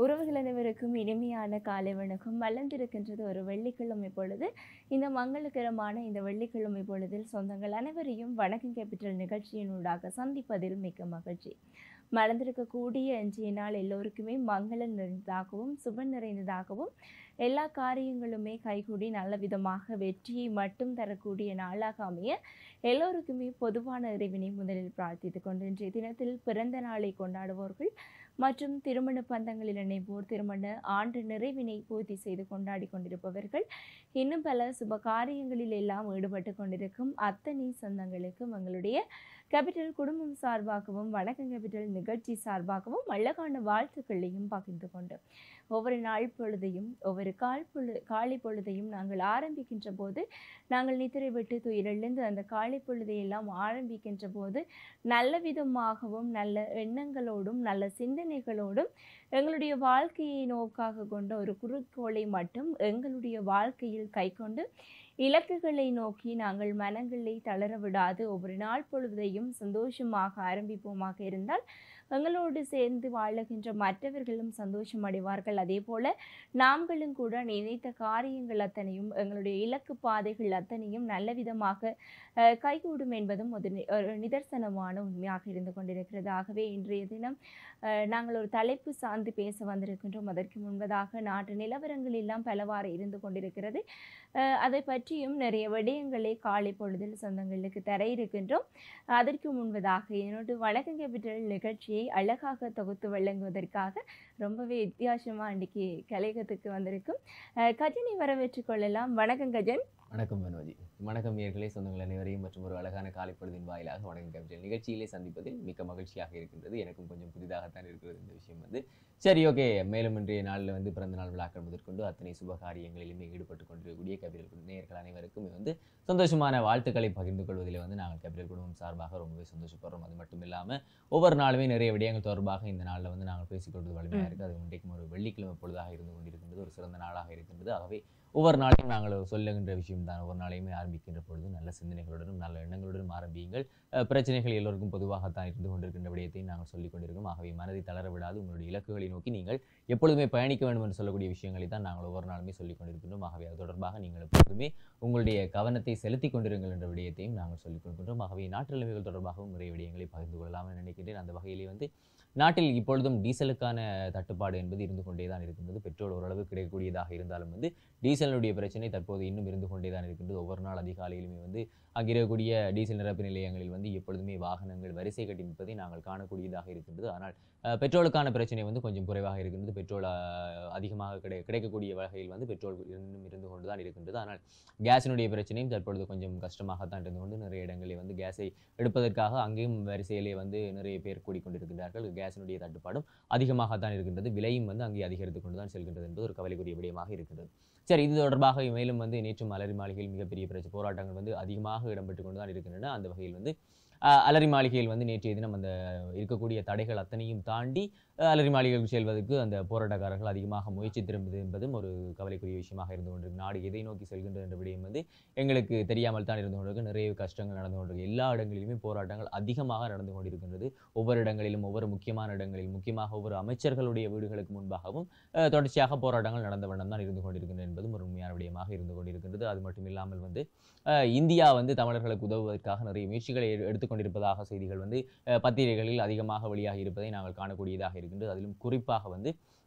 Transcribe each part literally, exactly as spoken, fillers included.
உறவுகள் அனைவருக்கும் இனிமையான காலை வணக்கம். மலர்ந்திருக்கின்றது ஒரு வெள்ளிக்கிழமை பொழுது. இந்த மங்களகரமான இந்த வெள்ளிக்கிழமை பொழுதில் சொந்தங்கள் அனைவரையும் வணக்கம் கேபிட்டல் நிகழ்ச்சியினூடாக சந்திப்பதில் மிக்க மகிழ்ச்சி. மலர்ந்திருக்கக்கூடிய இன்றைய நாள் எல்லோருக்குமே மங்களம் நிறைந்ததாகவும் சுப நிறைந்ததாகவும் எல்லா காரியங்களுமே கைகூடி நல்ல விதமாக வெற்றியை மட்டும் தரக்கூடிய நாளாக அமைய எல்லோருக்குமே பொதுவான இறைவனை முதலில் பிரார்த்தித்து கொண்டு இன்றைய தினத்தில் பிறந்த நாளை கொண்டாடுவோர்கள் மற்றும் திருமண பந்தங்களில் இணைவோர் திருமண ஆண்டு நிறைவினை பூர்த்தி செய்து கொண்டாடி கொண்டிருப்பவர்கள் இன்னும் பல சுப காரியங்களில் எல்லாம் ஈடுபட்டு கொண்டிருக்கும் அத்தனை சொந்தங்களுக்கும் எங்களுடைய கேபிட்டல் குடும்பம் சார்பாகவும் வணக்கம் கேபிட்டல் நிகழ்ச்சி சார்பாகவும் அழகான வாழ்த்துக்களையும் பகிர்ந்து கொண்டு ஒவ்வொரு நாள் பொழுதையும் ஒவ்வொரு கால் பொழு காலை பொழுதையும் நாங்கள் ஆரம்பிக்கின்ற போது நாங்கள் நித்திரை விட்டு துயிரெழுந்து அந்த காலை பொழுதையெல்லாம் ஆரம்பிக்கின்ற போது நல்ல விதமாகவும் நல்ல எண்ணங்களோடும் நல்ல சிந்தனைகளோடும் எங்களுடைய வாழ்க்கையை நோக்காக கொண்ட ஒரு குறிக்கோளை மட்டும் எங்களுடைய வாழ்க்கையில் கைக்கொண்டு இலக்குகளை நோக்கி நாங்கள் மனங்களை தளர விடாது ஒவ்வொரு நாள் பொழுதையும் சந்தோஷமாக ஆரம்பிப்போமாக இருந்தால் எங்களோடு சேர்ந்து வாழுகின்ற மற்றவர்களும் சந்தோஷம் அடைவார்கள். அதே போல நாம்களும் கூட நினைத்த காரியங்கள் அத்தனையும் எங்களுடைய இலக்கு பாதைகள் அத்தனையும் நல்ல விதமாக கைகூடும் என்பதும் ஒரு நிதர்சனமான உண்மையாக இருந்து கொண்டிருக்கிறது. ஆகவே இன்றைய தினம் நாங்கள் ஒரு தலைப்பு சார்ந்து பேச வந்திருக்கின்றோம். அதற்கு முன்பதாக நாட்டு நிலவரங்கள் எல்லாம் பலவாறு இருந்து கொண்டிருக்கிறது. அதை பற்றியும் நிறைய விடயங்களை காலை பொழுதில் சொந்தங்களுக்கு தர இருக்கின்றோம். அதற்கு முன்பதாக என்னோட வணக்கம் கேபிட்டல் நிகழ்ச்சியை அழகாக தொகுத்து வழங்குவதற்காக ரொம்பவே வித்தியாசமா இன்றைக்கு கலையகத்துக்கு வந்திருக்கும் கஜனை வரவேற்றுக் கொள்ளலாம். வணக்கம் கஜன். வணக்கம் மனோஜி. வணக்கம் நேயர்களே, சொந்தங்கள் அனைவரையும் மற்றும் ஒரு அழகான காலை பொழுதின் வாயிலாக வணக்கம் கேபிட்டல் நிகழ்ச்சியிலே சந்திப்பதில் மிக்க மகிழ்ச்சியாக இருக்கின்றது. எனக்கும் கொஞ்சம் புதிதாகத்தான் இருக்கிறது இந்த விஷயம் வந்து. சரி, ஓகே. மேலும் இன்றைய நாளில் வந்து பிறந்த நாள் விழாக்கள் முதற்கொண்டு அத்தனை சுப காரியங்களிலுமே ஈடுபட்டு கொண்டிருக்கக்கூடிய கேபிட்டல் நேயர்கள் அனைவருக்கும் வந்து சந்தோஷமான வாழ்த்துக்களை பகிர்ந்து கொள்வதில் வந்து நாங்கள் கேபிட்டல் குடும்பம் சார்பாக ரொம்பவே சந்தோஷப்படுறோம். அது மட்டும் இல்லாமல் ஒவ்வொரு நாளுமே நிறைய விடயங்கள் தொடர்பாக இந்த நாளில் வந்து நாங்கள் பேசிக்கொள்வது வலிமையாக இருக்குது. அது இன்றைக்கும் ஒரு வெள்ளிக்கிழமை பொழுதாக இருந்து கொண்டிருக்கின்றது, ஒரு சிறந்த நாளாக இருக்கின்றது. ஆகவே ஒவ்வொரு நாளையும் நாங்கள் சொல்லுகின்ற விஷயம் தான், ஒவ்வொரு நாளையுமே ஆரம்பிக்கின்ற பொழுது நல்ல சிந்தனைகளுடனும் நல்ல எண்ணங்களுடனும் ஆரம்பியுங்கள். பிரச்சனைகள் எல்லோருக்கும் பொதுவாகத்தான் இருந்து கொண்டிருக்கின்ற விடயத்தையும் நாங்கள் சொல்லிக் கொண்டிருக்கோம். ஆகவே மனதை தளர விடாது உங்களுடைய இலக்குகளை நோக்கி நீங்கள் எப்பொழுதுமே பயணிக்க வேண்டும் என்று சொல்லக்கூடிய விஷயங்களை தான் நாங்கள் ஒவ்வொரு நாளுமே சொல்லிக் கொண்டிருக்கின்றோம். ஆகவே அது தொடர்பாக நீங்கள் எப்பொழுதுமே உங்களுடைய கவனத்தை செலுத்தி கொண்டிருங்கள் என்ற விடயத்தையும் நாங்கள் சொல்லிக் கொண்டிருக்கின்றோம். ஆகவே நாட்டு நிலைமைகள் தொடர்பாகவும் நிறைய விடயங்களை பகிர்ந்து கொள்ளலாம் என நினைக்கின்றேன். அந்த வகையிலே வந்து நாட்டில் இப்பொழுதும் டீசலுக்கான தட்டுப்பாடு என்பது இருந்து கொண்டே தான் இருக்கின்றது. பெட்ரோல் ஓரளவு கிடைக்கக்கூடியதாக இருந்தாலும் வந்து டீசலுடைய பிரச்சனை தற்போது இன்னும் இருந்து கொண்டே தான் இருக்கின்றது. ஒவ்வொரு நாள் அதிகாலையிலுமே வந்து அங்கே இருக்கக்கூடிய டீசல் நிரப்பு நிலையங்களில் வந்து எப்பொழுதுமே வாகனங்கள் வரிசை கட்டி நிற்பதை நாங்கள் காணக்கூடியதாக இருக்கின்றது. ஆனால் பெட்ரோலுக்கான பிரச்சனை வந்து கொஞ்சம் குறைவாக இருக்கின்றது. பெட்ரோல் அதிகமாக கிடை கிடைக்கக்கூடிய வகையில் வந்து பெட்ரோல் இன்னும் இருந்து கொண்டு தான் இருக்கின்றது. ஆனால் கேஸினுடைய பிரச்சனையும் தற்பொழுது கொஞ்சம் கஷ்டமாகத்தான் இருந்து கொண்டு நிறைய இடங்களில் வந்து கேஸை எடுப்பதற்காக அங்கேயும் வரிசையிலே வந்து நிறைய பேர் கூடிக்கொண்டிருக்கிறார்கள். கேஸினுடைய தட்டுப்பாடும் அதிகமாகத்தான் இருக்கின்றது. விலையும் வந்து அங்கே அதிகரித்து கொண்டு தான் செல்கின்றது என்பது ஒரு கவலைக்குரிய விடயமாக இருக்கின்றது. சரி, இது தொடர்பாக மேலும் வந்து நேற்று அலரி மாளிகையில் மிகப்பெரிய பிரச்சனை போராட்டங்கள் வந்து அதிகமாக இடம்பெற்று கொண்டு தான் இருக்கின்றன. அந்த வகையில் வந்து அலரி மாளிகையில் வந்து நேற்றைய தினம் அந்த இருக்கக்கூடிய தடைகள் அத்தனையும் தாண்டி அலரி மாளிகைக்கு செல்வதற்கு அந்த போராட்டக்காரர்கள் அதிகமாக முயற்சி திரும்புது என்பதும் ஒரு கவலைக்குரிய விஷயமாக இருந்து கொண்டிருக்கு. நாடு எதை நோக்கி செல்கின்றது என்ற விடயம் வந்து எங்களுக்கு தெரியாமல் தான் இருந்து கொண்டிருக்கு. நிறைய கஷ்டங்கள் நடந்து கொண்டிருக்கு. எல்லா இடங்களிலுமே போராட்டங்கள் அதிகமாக நடந்து கொண்டிருக்கின்றது. ஒவ்வொரு இடங்களிலும் ஒவ்வொரு முக்கியமான இடங்களில் முக்கியமாக ஒவ்வொரு அமைச்சர்களுடைய வீடுகளுக்கு முன்பாகவும் தொடர்ச்சியாக போராட்டங்கள் நடந்த வண்ணம் தான் இருந்து கொண்டிருக்கின்றன என்பதும் ஒரு உண்மையான விடயமாக இருந்து கொண்டிருக்கின்றது. அது மட்டும் இல்லாமல் வந்து இந்தியா வந்து தமிழர்களுக்கு உதவுவதற்காக நிறைய முயற்சிகளை எடுத்துக் கொண்டிருப்பதாக செய்திகள் வந்து பத்திரிகைகளில் அதிகமாக வெளியாகி இருப்பதை நாங்கள் காணக்கூடியதாக இருக்கின்றது. அதிலும் குறிப்பாக வந்து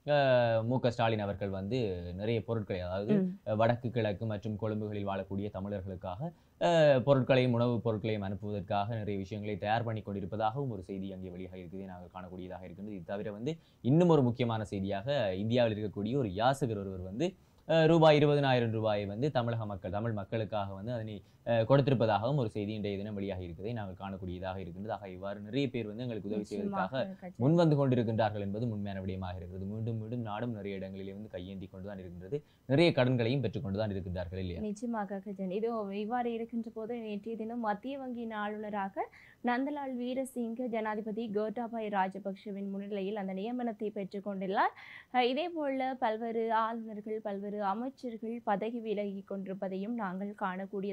மு க ஸ்டாலின் அவர்கள் வந்து நிறைய பொருட்களை, அதாவது வடக்கு கிழக்கு மற்றும் கொழும்புகளில் வாழக்கூடிய தமிழர்களுக்காக பொருட்களையும் உணவுப் பொருட்களையும் அனுப்புவதற்காக நிறைய விஷயங்களை தயார் பண்ணி கொண்டிருப்பதாகவும் ஒரு செய்தி அங்கே வெளியாக இருக்கிறதை நாங்கள் காணக்கூடியதாக இருக்கின்றது. இது தவிர வந்து இன்னும் ஒரு முக்கியமான செய்தியாக இந்தியாவில் இருக்கக்கூடிய ஒரு யாசகர் ஒருவர் வந்து ரூபாய் இருபதினாயிரம் ரூபாயை வந்து தமிழக மக்கள் தமிழ் மக்களுக்காக வந்து அதனை கொடுத்திருப்பதாகவும் ஒரு செய்தி இன்றைய தினம் வெளியாக இருக்கிறதை நாங்கள் காணக்கூடியதாக இருக்கின்றது. ஆக இவ்வாறு நிறைய பேர் வந்து எங்களுக்கு உதவி செய்வதற்காக முன்வந்து கொண்டிருக்கின்றார்கள் என்பது உண்மையான விடயமாக இருக்கிறது. மீண்டும் மீண்டும் நாடும் நிறைய இடங்களிலே வந்து கையேந்தி கொண்டுதான் இருக்கின்றது. நிறைய கடன்களையும் பெற்றுக்கொண்டுதான் இருக்கின்றார்கள் இல்லையா? நிச்சயமாக கஜன். இது இவ்வாறு இருக்கின்ற போது நேற்றைய தினம் மத்திய வங்கியின் ஆளுநராக நந்தலால் வீரசிங்க ஜனாதிபதி கோட்டாபாய ராஜபக்ஷவின் முன்னிலையில் அந்த நியமனத்தை பெற்றுக் கொண்டுள்ளார். இதே போல பல்வேறு ஆளுநர்கள் பல்வேறு அமைச்சர்கள் பதவி விலகி கொண்டிருப்பதையும் நாங்கள் காணக்கூடியதாக இருக்கிறது.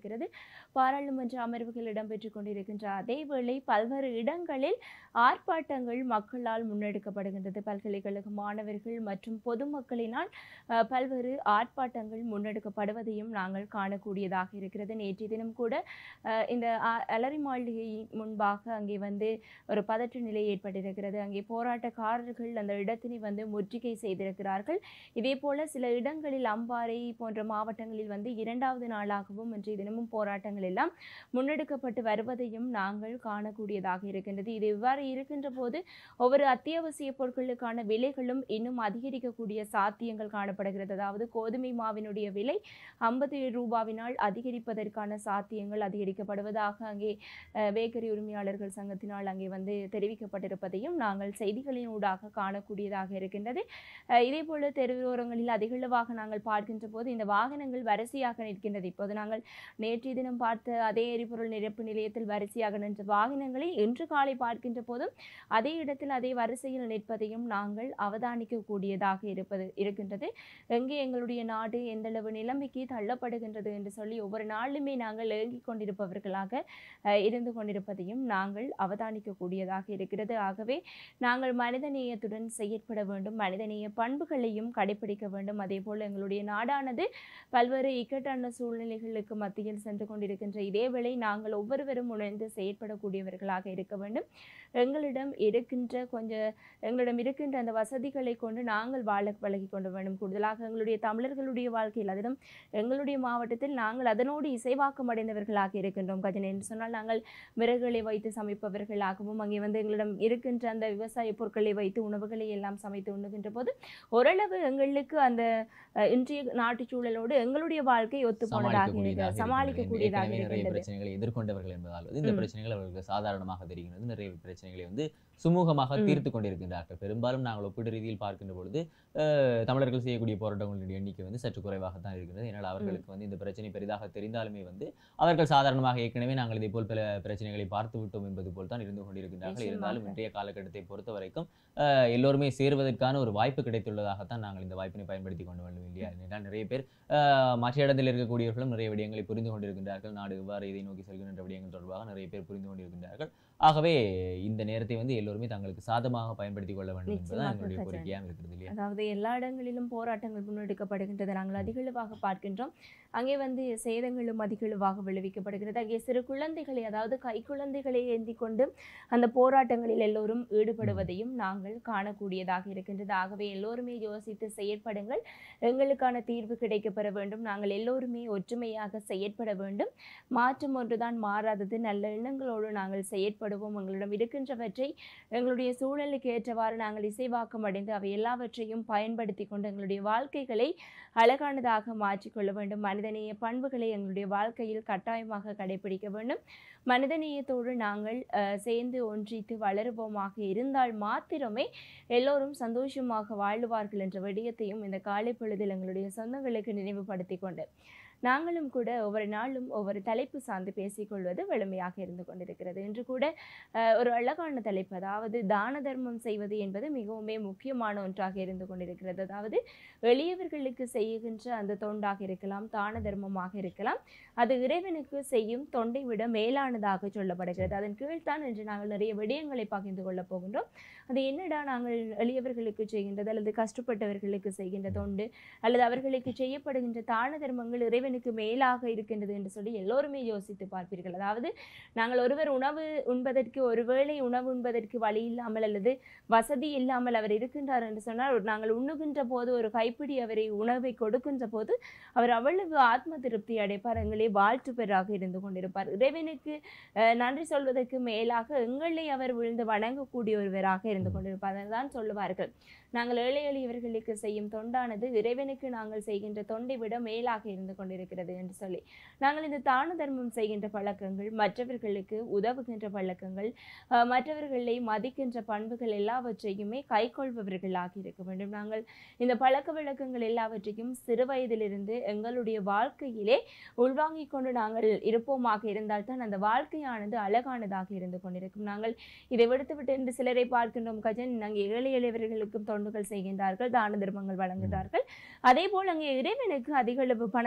இருக்கிறது. பாராளுமன்ற அமர்வுகள் இடம்பெற்றுக் கொண்டிருக்கின்ற அதேவேளை பல்வேறு இடங்களில் ஆர்ப்பாட்டங்கள் மக்களால் முன்னெடுக்கப்படுகின்றது. பல்கலைக்கழக மாணவர்கள் மற்றும் பொதுமக்களினால் அஹ், பல்வேறு ஆர்ப்பாட்டங்கள் முன்னெடுக்கப்படுவதையும் நாங்கள் காணக்கூடியதாக இருக்கிறது. நேற்றைய தினம் கூட அஹ், இந்த அ- அலரி மாளிகை முன்பாக அங்கே வந்து ஒரு பதற்ற நிலை ஏற்பட்டிருக்கிறது. அங்கே போராட்டக்காரர்கள் அந்த இடத்தினை வந்து முற்றுகை செய்திருக்கிறார்கள். இதே போல சில இடங்களில் அம்பாறை போன்ற மாவட்டங்களில் வந்து இரண்டாவது நாளாகவும் இன்றைய தினமும் போராட்டங்கள் எல்லாம் முன்னெடுக்கப்பட்டு வருவதையும் நாங்கள் காணக்கூடியதாக இருக்கின்றது. இது இவ்வாறு இருக்கின்ற போது ஒவ்வொரு அத்தியாவசிய பொருட்களுக்கான விலைகளும் இன்னும் அதிகரிக்கக்கூடிய சாத்தியங்கள் காணப்படுகிறது. அதாவது கோதுமை மாவினுடைய விலை ஐம்பது ரூபாவினால் அதிகரிப்பதற்கான சாத்தியங்கள் அதிகரிக்கப்படுவதாக அங்கே அஹ், பேக்கரி உரிமையாளர்கள் சங்கத்தினால் அங்கே வந்து தெரிவிக்கப்பட்டிருப்பதையும் நாங்கள் செய்திகளின் ஊடாக காணக்கூடியதாக இருக்கின்றது. அஹ், இதே போல தெருவோரங்களில் அதிகளவாக நாங்கள் பார்க்கின்ற போது இந்த வாகனங்கள் வரிசையாக நிற்கின்றது. இப்போது நாங்கள் நேற்றைய தினம் பார்த்த அதே எரிபொருள் நிரப்பு நிலையத்தில் வரிசையாக நின்ற வாகனங்களை இன்று காலை பார்க்கின்ற போதும் அதே இடத்தில் அதே வரிசையில் நிற்பதையும் நாங்கள் அவதானிக்க கூடியதாக இருப்பது இருக்கின்றது. எங்கே எங்களுடைய நாடு எந்தளவு நிலைமைக்கு தள்ளப்படுகின்றது என்று சொல்லி ஒவ்வொரு நாளுமே நாங்கள் ஏங்கிக் கொண்டிருப்பவர்களாக அஹ், இருந்து கொண்டிருப்பதையும் நாங்கள் அவதானிக்க கூடியதாக இருக்கிறது. ஆகவே நாங்கள் மனிதநேயத்துடன் செயற்பட வேண்டும், மனிதநேய பண்புகளையும் கடைபிடிக்க வேண்டும். அதே போல் எங்களுடைய நாடானது பல்வேறு இக்கட்டான சூழ்நிலைகளுக்கு மத்தியில் சென்று கொண்டிருக்கின்ற இதேவேளை நாங்கள் ஒவ்வொருவரும் உணர்ந்து செயற்படக்கூடியவர்களாக இருக்க வேண்டும். எங்களிடம் இருக்கின்ற கொஞ்சம் எங்களிடம் இருக்கின்ற அந்த வசதிகளை கொண்டு நாங்கள் வாழ பழகி கொண்டு வேண்டும். கூடுதலாக எங்களுடைய தமிழர்களுடைய வாழ்க்கையில் அதிலும் எங்களுடைய மாவட்டத்தில் நாங்கள் அதனோடு இசைவாக்கம் அடைந்தவர்களாக இருக்கின்றோம். கஜன் என்று சொன்னால் நாங்கள் விறகுகளை வைத்து சமைப்பவர்களாகவும் அங்கே வந்து எங்களிடம் இருக்கின்ற அந்த விவசாய பொருட்களை வைத்து உணவுகளை எல்லாம் சமைத்து உண்ணுகின்ற போது ஓரளவு எங்களுக்கு அந்த அஹ், இன்றைய நாட்டு சூழலோடு எங்களுடைய வாழ்க்கை ஒத்து போனதாக இருக்கிறது, சமாளிக்கக்கூடியதாக நிறைய இருக்கின்றது. பிரச்சனைகளை எதிர்கொண்டவர்கள் என்பதால் இந்த ம். பிரச்சனைகள் அவர்களுக்கு சாதாரணமாக தெரிகிறது. நிறைய பிரச்சனைகளை வந்து சுமூகமாக ம். தீர்த்து கொண்டிருக்கின்றார்கள். பெரும்பாலும் நாங்கள் ஒப்பீடு ரீதியில் பார்க்கின்ற பொழுது அஹ், தமிழர்கள் செய்யக்கூடிய போராட்டங்களுடைய எண்ணிக்கை வந்து சற்று குறைவாகத்தான் இருக்கிறது. ஏனால் அவர்களுக்கு வந்து இந்த பிரச்சனை பெரிதாக தெரிந்தாலுமே வந்து அவர்கள் சாதாரணமாக ஏற்கனவே நாங்கள் இதே போல் பல பிரச்சனைகளை பார்த்து விட்டோம் என்பது போல் தான் இருந்து கொண்டிருக்கின்றார்கள். இருந்தாலும் நிச்சயமாக. இன்றைய காலகட்டத்தை பொறுத்த வரைக்கும் அஹ், எல்லோருமே சேருவதற்கான ஒரு வாய்ப்பு கிடைத்துள்ளதாகத்தான் நாங்கள் இந்த வாய்ப்பினை பயன்படுத்தி கொண்டு வேண்டும் இல்லையா? ஏனென்றால் நிறைய பேர் அஹ், மற்ற இடத்தில் இருக்கக்கூடியவர்களும் நிறைய விடயங்களை புரிந்து கொண்டிருக்கின்றார்கள். நாடு எவ்வாறு இதை நோக்கி செல்கின்ற விடயங்கள் தொடர்பாக நிறைய பேர் புரிந்து கொண்டிருக்கின்றார்கள். ஆகவே இந்த நேரத்தை வந்து எல்லோருமே தங்களுக்கு சாதமாக பயன்படுத்திக் கொள்ள வேண்டும் என்பதுதான் நிச்சயமாக எங்களுடைய கஜன். கோரிக்கையாக இருக்கிறது இல்லையா? அதாவது எல்லா இடங்களிலும் போராட்டங்கள் முன்னெடுக்கப்படுகின்றது. நாங்கள் அதிகளவாக பார்க்கின்றோம். அங்கே வந்து சேதங்களும் அதிகளவாக விளைவிக்கப்படுகிறது. அங்கே சிறு குழந்தைகளை, அதாவது கை குழந்தைகளை ஏந்தி கொண்டு அந்த போராட்டங்களில் எல்லோரும் ஈடுபடுவதையும் நாங்கள் காணக்கூடியதாக இருக்கின்றது. ஆகவே எல்லோருமே யோசித்து செயற்படுங்கள். எங்களுக்கான தீர்வு கிடைக்கப்பெற வேண்டும். நாங்கள் எல்லோருமே ஒற்றுமையாக செயற்பட வேண்டும். மாற்றம் ஒன்றுதான் மாறாதது. நல்ல எண்ணங்களோடு நாங்கள் செயற்படுவோம். எங்களிடம் இருக்கின்றவற்றை எங்களுடைய சூழலுக்கு ஏற்றவாறு நாங்கள் இசைவாக்கம் அடைந்து அவை எல்லாவற்றையும் பயன்படுத்தி கொண்டு எங்களுடைய வாழ்க்கைகளை அழகானதாக மாற்றிக்கொள்ள வேண்டும். மனிதநேய பண்புகளை எங்களுடைய வாழ்க்கையில் கட்டாயமாக கடைபிடிக்க வேண்டும். மனிதநேயத்தோடு நாங்கள் அஹ், சேர்ந்து ஒன்றித்து வளருவோமாக இருந்தால் மாத்திரமே எல்லோரும் சந்தோஷமாக வாழுவார்கள் என்ற விடயத்தையும் இந்த காலை பொழுதில் எங்களுடைய சொந்தங்களுக்கு நினைவுபடுத்தி கொண்டு நாங்களும் கூட ஒவ்வொரு நாளும் ஒவ்வொரு தலைப்பு சார்ந்து பேசிக்கொள்வது வலிமையாக இருந்து கொண்டிருக்கிறது. இன்று கூட அஹ், ஒரு அழகான தலைப்பு, அதாவது தான தர்மம் செய்வது என்பது மிகவுமே முக்கியமான ஒன்றாக இருந்து கொண்டிருக்கிறது. அதாவது எளியவர்களுக்கு செய்கின்ற அந்த தொண்டாக இருக்கலாம், தான தர்மமாக இருக்கலாம், அது இறைவனுக்கு செய்யும் தொண்டை விட மேலானதாக சொல்லப்படுகிறது. அதன் கீழ்தான் இன்று நாங்கள் நிறைய விடயங்களை பகிர்ந்து கொள்ளப் போகின்றோம். அது என்னடா நாங்கள் எளியவர்களுக்கு செய்கின்றது அல்லது கஷ்டப்பட்டவர்களுக்கு செய்கின்ற தொண்டு அல்லது அவர்களுக்கு செய்யப்படுகின்ற தான தர்மங்கள் இறைவனுக்கு மேலாக இருக்கின்றது என்று சொல்லி எல்லோருமே யோசித்து பார்ப்பீர்கள். அதாவது நாங்கள் ஒருவர் உணவு உண்பதற்கு, ஒருவேளை உணவு உண்பதற்கு வழி இல்லாமல் அல்லது வசதி இல்லாமல் அவர் இருக்கின்றார் என்று சொன்னால் நாங்கள் உண்ணுகின்ற போது ஒரு கைப்பிடி அவரை உணவை கொடுக்கின்ற போது அவர் அவ்வளவு ஆத்ம திருப்தி அடைப்பார், எங்களே வாழ்த்து பெறாக இருந்து கொண்டிருப்பார். இறைவனுக்கு அஹ், நன்றி சொல்வதற்கு மேலாக எங்களை அவர் விழுந்து வணங்கக்கூடிய ஒருவராக இருந்து கொண்டிருப்பார். அதான் சொல்லுவார்கள், நாங்கள் ஏழை எளியவர்களுக்கு செய்யும் தொண்டானது இறைவனுக்கு நாங்கள் செய்கின்ற தொண்டை விட மேலாக இருந்து கொண்டிருக்கிறது என்று சொல்லி நாங்கள் இந்த தான தர்மம் செய்கின்ற பழக்கங்கள், மற்றவர்களுக்கு உதவுகின்ற பழக்கங்கள், அஹ், மற்றவர்களை மதிக்கின்ற பண்புகள் எல்லாவற்றையுமே கைக்கொள்பவர்களாக இருக்க வேண்டும். நாங்கள் இந்த பழக்க வழக்கங்கள் எல்லாவற்றையும் சிறு வயதிலிருந்து எங்களுடைய வாழ்க்கையிலே உள்வாங்கிக் கொண்டு நாங்கள் இருப்போமாக இருந்தால்தான் அந்த வாழ்க்கையானது அழகானதாக இருந்து கொண்டிருக்கும். நாங்கள் இதை விடுத்துவிட்டு என்று சிலரை பார்க்கின்றோம் கஜன், நாங்கள் ஏழை எளியவர்களுக்கும் தொண்டுகள் செய்கின்றார்கள், தான தர்மங்கள் வழங்குகிறார்கள். அதே போல் அங்கே இறைவனுக்கு அதிக அளவு பணத்தை எல்லாம்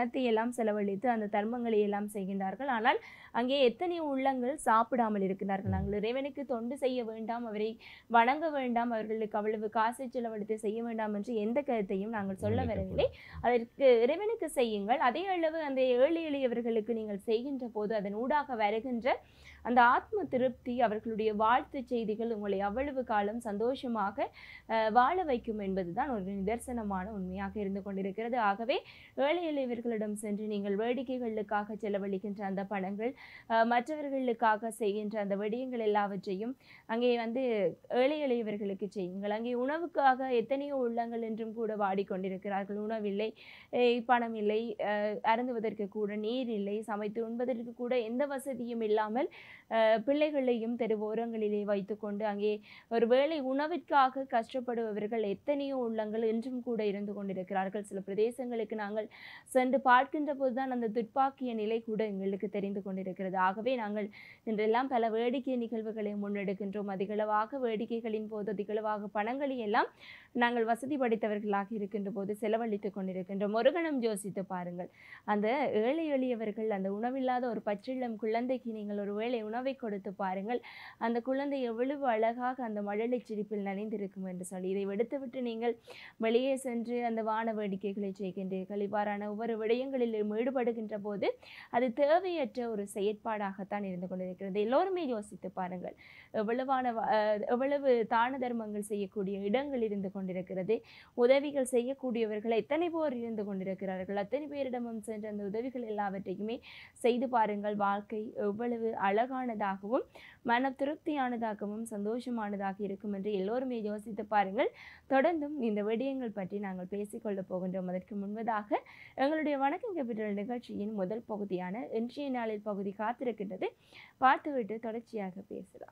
எல்லாம் செலவழித்து அந்த தர்மங்களை எல்லாம் செய்கின்றார்கள். ஆனால் அங்கே எத்தனை உள்ளங்கள் சாப்பிடாமல் இருக்கிறார்கள். நாங்கள் இறைவனுக்கு தொண்டு செய்ய வேண்டாம், அவரை வணங்க வேண்டாம், அவர்களுக்கு அவ்வளவு காசை செலவழித்து செய்ய வேண்டாம் என்று எந்த கருத்தையும் நாங்கள் சொல்ல வரவில்லை. அதற்கு இறைவனுக்கு செய்யுங்கள். அதே அளவு அந்த ஏழை எளியவர்களுக்கு நீங்கள் செய்கின்ற போது அதன் ஊடாக வருகின்ற அந்த ஆத்ம திருப்தி, அவர்களுடைய வாழ்த்து செய்திகள் உங்களை அவ்வளவு காலம் சந்தோஷமாக வாழ வைக்கும் என்பதுதான் ஒரு நிதர்சனமான உண்மையாக இருந்து கொண்டிருக்கிறது. ஆகவே ஏழை எளியவர்களிடம் சென்று நீங்கள் வேடிக்கைகளுக்காக செலவழிக்கின்ற அந்த பணங்கள், மற்றவர்களுக்காக செய்கின்ற அந்த விடயங்கள் எல்லாவற்றையும் அங்கே வந்து ஏழை எளியவர்களுக்கு செய்யுங்கள். அங்கே உணவுக்காக எத்தனையோ உள்ளங்கள் என்றும் கூட வாடிக்கொண்டிருக்கிறார்கள். உணவில்லை, பணம் இல்லை, அருந்துவதற்கு கூட நீர் இல்லை, சமைத்து உண்பதற்கு கூட எந்த வசதியும் இல்லாமல் பிள்ளைகளையும் தெருவோரங்களிலே வைத்துக்கொண்டு அங்கே ஒரு வேளை உணவிற்காக கஷ்டப்படுபவர்கள் எத்தனையோ உள்ளங்கள் இன்றும் கூட இருந்து கொண்டிருக்கிறார்கள். சில பிரதேசங்களுக்கு நாங்கள் சென்று பார்க்கின்ற போதுதான் அந்த துப்பாக்கிய நிலை கூட எங்களுக்கு தெரிந்து கொண்டிருக்கிறது. ஆகவே நாங்கள் இன்றெல்லாம் பல வேடிக்கை நிகழ்வுகளை முன்னெடுக்கின்றோம். அதிகளவாக வேடிக்கைகளின் போது அதிகளவாக பணங்களை எல்லாம் நாங்கள் வசதி படைத்தவர்களாக இருக்கின்ற போது செலவழித்துக் கொண்டிருக்கின்றோம். ஒரு கணம் யோசித்து பாருங்கள். அந்த ஏழை எளியவர்கள், அந்த உணவில்லாத ஒரு பச்சிளம் குழந்தைக்கு நீங்கள் ஒரு வேளை உணவை கொடுத்து பாருங்கள். அந்த குழந்தை எவ்வளவு அழகாக அந்த மழலை சிரிப்பில் நனைந்திருக்கும் என்று சொல்லி, இதை விடுத்துவிட்டு நீங்கள் வெளியே சென்று அந்த வான வேடிக்கைகளை செய்கின்றீர்கள். இவ்வாறான ஒவ்வொரு விடயங்களில் ஈடுபடுகின்ற போது அது தேவையற்ற ஒரு செயற்பாடாகத்தான் இருந்து கொண்டிருக்கிறது. எல்லோருமே யோசித்து பாருங்கள். எவ்வளவான எவ்வளவு தான தர்மங்கள் செய்யக்கூடிய இடங்கள் இருந்து கொண்டிருக்கிறது. உதவிகள் செய்யக்கூடியவர்கள் எத்தனை பேர் இருந்து கொண்டிருக்கிறார்கள். அத்தனை பேரிடமும் சென்று அந்த உதவிகள் எல்லாவற்றையுமே செய்து பாருங்கள். வாழ்க்கை எவ்வளவு அழகானதாகவும் மன திருப்தியானதாகவும் சந்தோஷமானதாக இருக்கும் என்று எல்லோருமே யோசித்து பாருங்கள். தொடர்ந்தும் இந்த விடயங்கள் பற்றி நாங்கள் பேசிக்கொள்ள போகின்றோம். அதற்கு முன்பதாக எங்களுடைய வணக்கம் கேபிட்டல் நிகழ்ச்சியின் முதல் பகுதியான இன்றைய நாளில் பகுதி காத்திருக்கின்றது. பார்த்துவிட்டு தொடர்ச்சியாக பேசலாம்.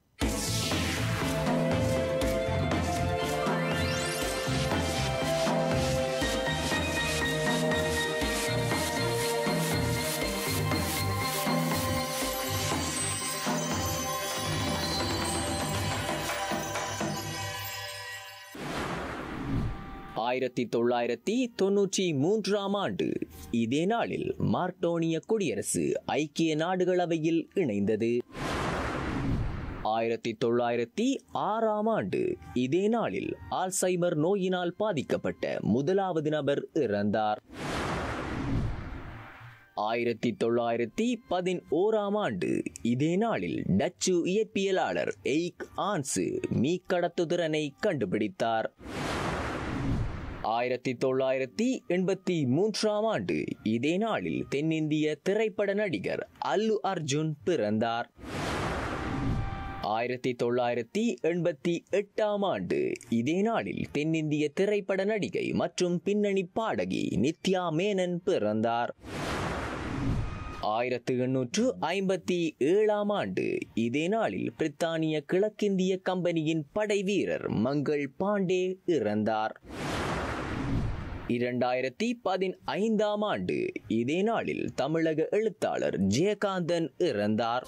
ஆயிரத்தி தொள்ளாயிரத்தி தொன்னூற்றி மூன்றாம் ஆண்டு இதே நாளில் மார்டோனிய குடியரசு ஐக்கிய நாடுகளவையில் இணைந்தது. ஆயிரத்தி தொள்ளாயிரத்தி ஆறாம் ஆண்டு இதே நாளில் ஆல்சைமர் நோயினால் பாதிக்கப்பட்ட முதலாவது நபர் இறந்தார். ஆயிரத்தி தொள்ளாயிரத்தி பதினோராம் ஆண்டு இதே நாளில் டச்சு இயற்பியலாளர் எய்க் ஆன்சு மீக்கடத்துதிறனை கண்டுபிடித்தார். ஆயிரத்தி தொள்ளாயிரத்தி எண்பத்தி மூன்றாம் ஆண்டு இதே நாளில் தென்னிந்திய திரைப்பட நடிகர் அல்லு அர்ஜுன் பிறந்தார். ஆயிரத்தி தொள்ளாயிரத்தி எண்பத்தி எட்டாம் ஆண்டு இதே நாளில் தென்னிந்திய திரைப்பட நடிகை மற்றும் பின்னணி பாடகி நித்யா மேனன் பிறந்தார். ஆயிரத்தி எண்ணூற்று ஐம்பத்தி ஏழாம் ஆண்டு இதே நாளில் பிரித்தானிய கிழக்கிந்திய கம்பெனியின் படை வீரர் மங்கள் பாண்டே இறந்தார். இரண்டாயிரத்தி பதினைந்தாம் ஆண்டு இதே நாளில் தமிழக எழுத்தாளர் ஜெயகாந்தன் இறந்தார்.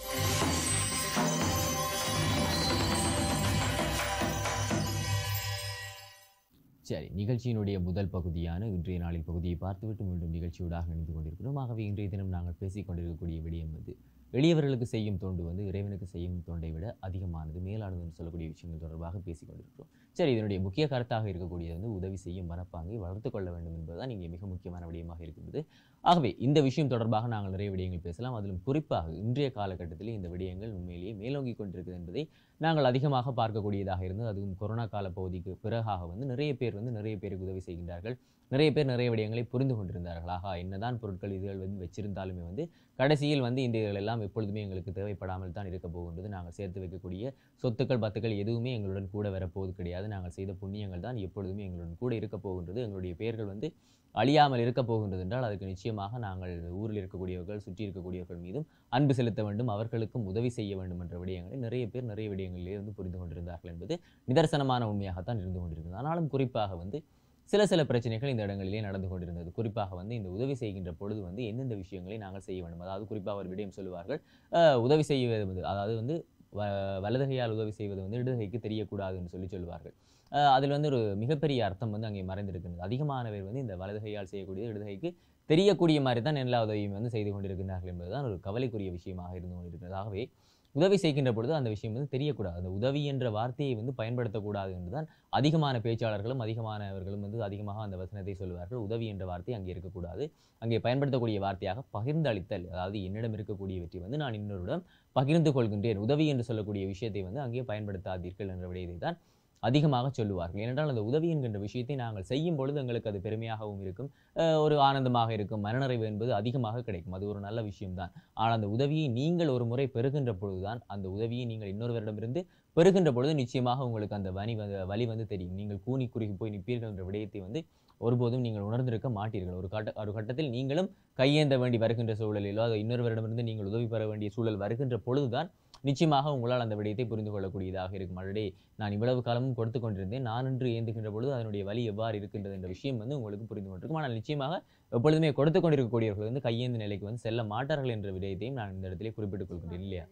சரி, நிகழ்ச்சியினுடைய முதல் பகுதியான இன்றைய நாளில் பகுதியை பார்த்துவிட்டு மீண்டும் நிகழ்ச்சியூடாக இணைந்து கொண்டிருக்கிறோம். ஆகவே இன்றைய தினம் நாங்கள் பேசிக் கொண்டிருக்கக்கூடிய விடயம் வந்து எளியவர்களுக்கு செய்யும் தொண்டு வந்து இறைவனுக்கு செய்யும் தொண்டை விட அதிகமானது, மேலானது என்று சொல்லக்கூடிய விஷயங்கள் தொடர்பாக பேசிக் கொண்டிருக்கிறோம். சரி, இதனுடைய முக்கிய கருத்தாக இருக்கக்கூடியது வந்து உதவி செய்யும் மனப்பாங்கை வளர்த்து கொள்ள வேண்டும் என்பதுதான் இங்கே மிக முக்கியமான விடயமாக இருக்கின்றது. ஆகவே இந்த விஷயம் தொடர்பாக நாங்கள் நிறைய விடயங்கள் பேசலாம். அதிலும் குறிப்பாக இன்றைய காலகட்டத்தில் இந்த விடயங்கள் உண்மையிலேயே மேலோங்கி கொண்டிருக்கிறது என்பதை நாங்கள் அதிகமாக பார்க்கக்கூடியதாக இருந்தது. அதுவும் கொரோனா கால பகுதிக்கு பிறகாக வந்து நிறைய பேர் வந்து நிறைய பேருக்கு உதவி செய்கின்றார்கள். நிறைய பேர் நிறைய விடயங்களை புரிந்து கொண்டிருந்தார்கள். ஆகா, என்னதான் பொருட்கள் இதுகள் வந்து வச்சிருந்தாலுமே வந்து கடைசியில் வந்து இந்த இதுகள் எல்லாம் எப்பொழுதுமே எங்களுக்கு தேவைப்படாமல் தான் இருக்க போகின்றது. நாங்கள் சேர்த்து வைக்கக்கூடிய சொத்துக்கள் பத்துக்கள் எதுவுமே எங்களுடன் கூட வரப்போவது கிடையாது. நாங்கள் செய்த புண்ணியங்கள் தான் எப்பொழுதுமே எங்களுடன் கூட இருக்க போகின்றது. எங்களுடைய பெயர்கள் வந்து அழியாமல் இருக்க போகின்றது என்றால் அதுக்கு நிச்சயமாக நாங்கள் ஊரில் இருக்கக்கூடியவர்கள், சுற்றி இருக்கக்கூடியவர்கள் மீதும் அன்பு செலுத்த வேண்டும், அவர்களுக்கும் உதவி செய்ய வேண்டும் என்ற விடயங்களை நிறைய பேர் நிறைய விடயங்களிலே வந்து புரிந்து கொண்டிருந்தார்கள் என்பது நிதர்சனமான உண்மையாகத்தான் இருந்து கொண்டிருந்தது. ஆனாலும் குறிப்பாக வந்து சில சில பிரச்சனைகள் இந்த இடங்களிலே நடந்து கொண்டிருந்தது. குறிப்பாக வந்து இந்த உதவி செய்கின்ற பொழுது வந்து எந்தெந்த விஷயங்களை நாங்கள் செய்ய வேண்டும், அதாவது குறிப்பாக ஒரு விடயம் சொல்லுவார்கள், உதவி செய்வது அதாவது வந்து வ வலதுகையால் உதவி செய்வது வந்து இடதுகைக்கு தெரியக்கூடாது என்று சொல்லி சொல்லுவார்கள். அதில் வந்து ஒரு மிகப்பெரிய அர்த்தம் வந்து அங்கே மறைந்திருக்கிறது. அதிகமானவர் வந்து இந்த வலதுகையால் செய்யக்கூடிய இடதுகைக்கு தெரியக்கூடிய மாதிரி தான் எல்லா உதவியும் வந்து செய்து கொண்டிருக்கிறார்கள் என்பதுதான் ஒரு கவலைக்குரிய விஷயமாக இருந்து கொண்டிருக்கிறது. ஆகவே உதவி செய்கின்ற பொழுது அந்த விஷயம் வந்து தெரியக்கூடாது. அந்த உதவி என்ற வார்த்தையை வந்து பயன்படுத்தக்கூடாது என்றுதான் அதிகமான பேச்சாளர்களும் அதிகமானவர்களும் வந்து அதிகமாக அந்த வசனத்தை சொல்லுவார்கள். உதவி என்ற வார்த்தை அங்கே இருக்கக்கூடாது. அங்கே பயன்படுத்தக்கூடிய வார்த்தையாக பகிர்ந்தளித்தல், அதாவது என்னிடம் இருக்கக்கூடியவற்றை வந்து நான் இன்னொருடன் பகிர்ந்து கொள்கின்றேன். உதவி என்று சொல்லக்கூடிய விஷயத்தை வந்து அங்கே பயன்படுத்தாதீர்கள் என்ற விடயத்தை தான் அதிகமாக சொல்லுவார்கள். ஏனென்றால் அந்த உதவி என்கின்ற விஷயத்தை நாங்கள் செய்யும் பொழுது எங்களுக்கு அது பெருமையாகவும் இருக்கும், ஒரு ஆனந்தமாக இருக்கும், மனநிறைவு என்பது அதிகமாக கிடைக்கும். அது ஒரு நல்ல விஷயம்தான். ஆனால் அந்த உதவியை நீங்கள் ஒரு முறை பெறுகின்ற பொழுதுதான், அந்த உதவியை நீங்கள் இன்னொருவரிடமிருந்து பெறுகின்ற பொழுது நிச்சயமாக உங்களுக்கு அந்த வலி வந்து வலி வந்து தெரியும். நீங்கள் கூனி குறுகி போய் நிற்பீர்கள் என்ற விடயத்தை வந்து ஒருபோதும் நீங்கள் உணர்ந்திருக்க மாட்டீர்கள். ஒரு கட்ட ஒரு கட்டத்தில் நீங்களும் கையேந்த வேண்டி வருகின்ற சூழலிலோ அது இன்னொருவரிடமிருந்து நீங்கள் உதவி பெற வேண்டிய சூழல் வருகின்ற பொழுதுதான் நிச்சயமாக உங்களால் அந்த விடயத்தை புரிந்து கொள்ளக்கூடியதாக இருக்கும். ஆல்ரெடி நான் இவ்வளவு காலமும் கொடுத்து கொண்டிருந்தேன், நான் என்று ஏந்துகின்ற பொழுது அதனுடைய வலி எவ்வாறு இருக்கின்றது என்ற விஷயம் வந்து உங்களுக்கு புரிந்து கொண்டிருக்கும். ஆனால் நிச்சயமாக எப்பொழுதுமே கொடுத்து கொண்டிருக்கக்கூடியவர்கள் வந்து கையேந்த நிலைக்கு வந்து செல்ல மாட்டார்கள் என்ற விடயத்தையும் நான் இந்த இடத்திலே குறிப்பிட்டுக் கொள்கின்றேன் இல்லையா?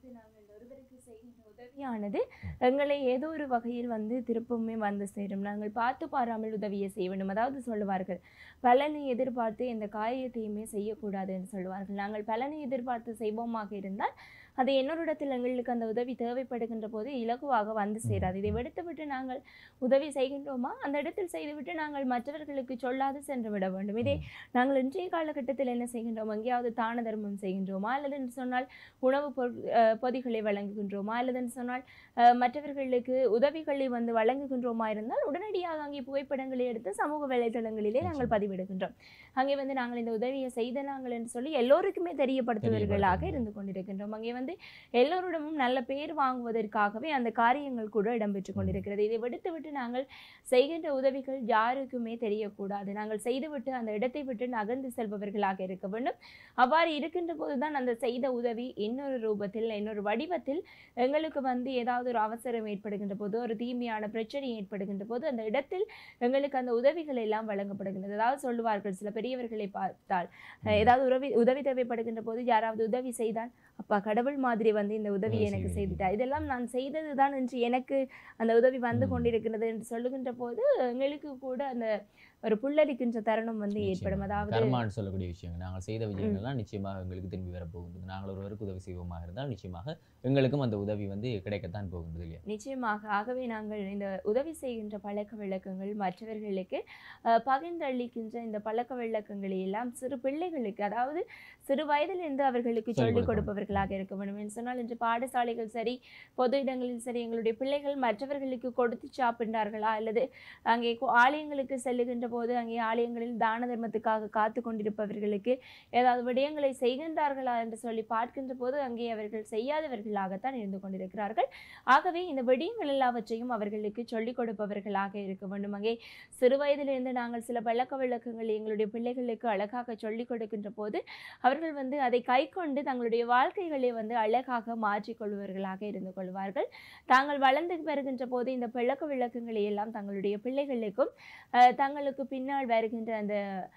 உதவியானது எங்களை ஏதோ ஒரு வகையில் வந்து திருப்பவுமே வந்து சேரும். நாங்கள் பார்த்து பாராமல் உதவியை செய்ய வேண்டும். அதாவது சொல்லுவார்கள், பலனை எதிர்பார்த்து எந்த காரியத்தையுமே செய்யக்கூடாது என்று சொல்லுவார்கள். நாங்கள் பலனை எதிர்பார்த்து செய்வோமாக இருந்தால் அது இன்னொரு இடத்தில் எங்களுக்கு அந்த உதவி தேவைப்படுகின்ற போது இலகுவாக வந்து சேராது. இதை விடுத்துவிட்டு நாங்கள் உதவி செய்கின்றோமா அந்த இடத்தில் செய்துவிட்டு நாங்கள் மற்றவர்களுக்கு சொல்லாது சென்று விட வேண்டும். இதே நாங்கள் இன்றைய காலகட்டத்தில் என்ன செய்கின்றோம், எங்கேயாவது தான தர்மம் செய்கின்றோமா, அல்லது என்று சொன்னால் உணவு பொதிகளை வழங்குகின்றோமா, அல்லது என்று சொன்னால் மற்றவர்களுக்கு உதவிகளை வந்து வழங்குகின்றோமா இருந்தால் உடனடியாக அங்கே புகைப்படங்களை எடுத்து சமூக வலைதளங்களிலே நாங்கள் பதிவிடுகின்றோம். அங்கே வந்து நாங்கள் இந்த உதவியை செய்த நாங்கள் என்று சொல்லி எல்லோருக்குமே தெரியப்படுத்துவர்களாக இருந்து கொண்டிருக்கின்றோம். அங்கே வந்து எல்லோரிடமும் நல்ல பேர் வாங்குவதற்காகவே அந்த காரியங்கள் கூட இடம்பெற்றுக் கொண்டிருக்கிறது. இதை விடுத்து விட்டு நாங்கள் செய்கின்ற உதவிகள் யாருக்குமே தெரியக்கூடாது. நாங்கள் செய்துவிட்டு அந்த இடத்தை விட்டு நகர்ந்து செல்பவர்களாக இருக்க வேண்டும். அவ்வாறு இருக்கின்ற போதுதான் அந்த செய்த உதவி இன்னொரு ரூபத்தில் இன்னொரு வடிவத்தில் எங்களுக்கு வந்து ஏதாவது ஒரு அவசரம் ஏற்படுகின்ற போது, ஒரு தீமையான பிரச்சனை ஏற்படுகின்ற போது அந்த இடத்தில் எங்களுக்கு அந்த உதவிகள் எல்லாம் வழங்கப்படுகின்றது. அதாவது சொல்லுவார்கள், சில பெரியவர்களை பார்த்தால் ஏதாவது உதவி உதவி தேவைப்படுகின்ற போது யாராவது உதவி செய்தால், அப்பா கடவுள் மாதிரி வந்து இந்த உதவி எனக்கு செய்துட்டார், இதெல்லாம் நான் செய்ததுதான் என்று எனக்கு அந்த உதவி வந்து கொண்டிருக்கிறது என்று சொல்லுகின்ற போது எங்களுக்கு கூட அந்த ஒரு புல்லரிக்கின்ற தருணம் வந்து ஏற்படும். அதாவது கர்மான்னு சொல்லக்கூடிய விஷயங்கள், நாங்கள் செய்த விஷயங்கள்லாம் நிச்சயமாக எங்களுக்கு திரும்பி வரப்போகின்றது. நாங்கள் ஒருவருக்கு உதவி செய்வோமாக இருந்தால் நிச்சயமாக எங்களுக்கும் அந்த உதவி வந்து கிடைக்கத்தான் போகின்றது இல்லையா? நிச்சயமாக. ஆகவே நாங்கள் இந்த உதவி செய்கின்ற பழக்க வழக்கங்கள், மற்றவர்களுக்கு பகிர்ந்தளிக்கின்ற இந்த பழக்க வழக்கங்களை எல்லாம் சிறு பிள்ளைகளுக்கு, அதாவது சிறு வயதிலிருந்து அவர்களுக்கு சொல்லிக் கொடுப்பவர்களாக இருக்க வேண்டும் என்று சொன்னால், இன்று பாடசாலைகள் சரி, பொது இடங்களில் சரி, எங்களுடைய பிள்ளைகள் மற்றவர்களுக்கு கொடுத்து சாப்பிட்டார்களா, அல்லது அங்கே ஆலயங்களுக்கு செல்லுகின்ற போது அங்கே ஆலயங்களில் தான தர்மத்துக்காக காத்து கொண்டிருப்பவர்களுக்கு ஏதாவது விடயங்களை செய்கின்றார்களா என்று சொல்லி பார்க்கின்ற போது அங்கே அவர்கள் செய்யாதவர்களாகத்தான் இருந்து கொண்டிருக்கிறார்கள். ஆகவே இந்த விடயங்கள் எல்லாவற்றையும் அவர்களுக்கு சொல்லிக் கொடுப்பவர்களாக இருக்க வேண்டும். அங்கே சிறு வயதிலிருந்து நாங்கள் சில பழக்க வழக்கங்கள் எங்களுடைய பிள்ளைகளுக்கு அழகாக சொல்லிக் கொடுக்கின்ற போது அவர்கள் வந்து அதை கை கொண்டு தங்களுடைய வாழ்க்கைகளை வந்து அழகாக மாற்றிக்கொள்வர்களாக இருந்து கொள்வார்கள். தாங்கள் வளர்ந்து வருகின்ற போது இந்த பழக்க வழக்கங்களை எல்லாம் தங்களுடைய பிள்ளைகளுக்கும் தங்களுக்கு பின்னால் வருகின்ற அந்த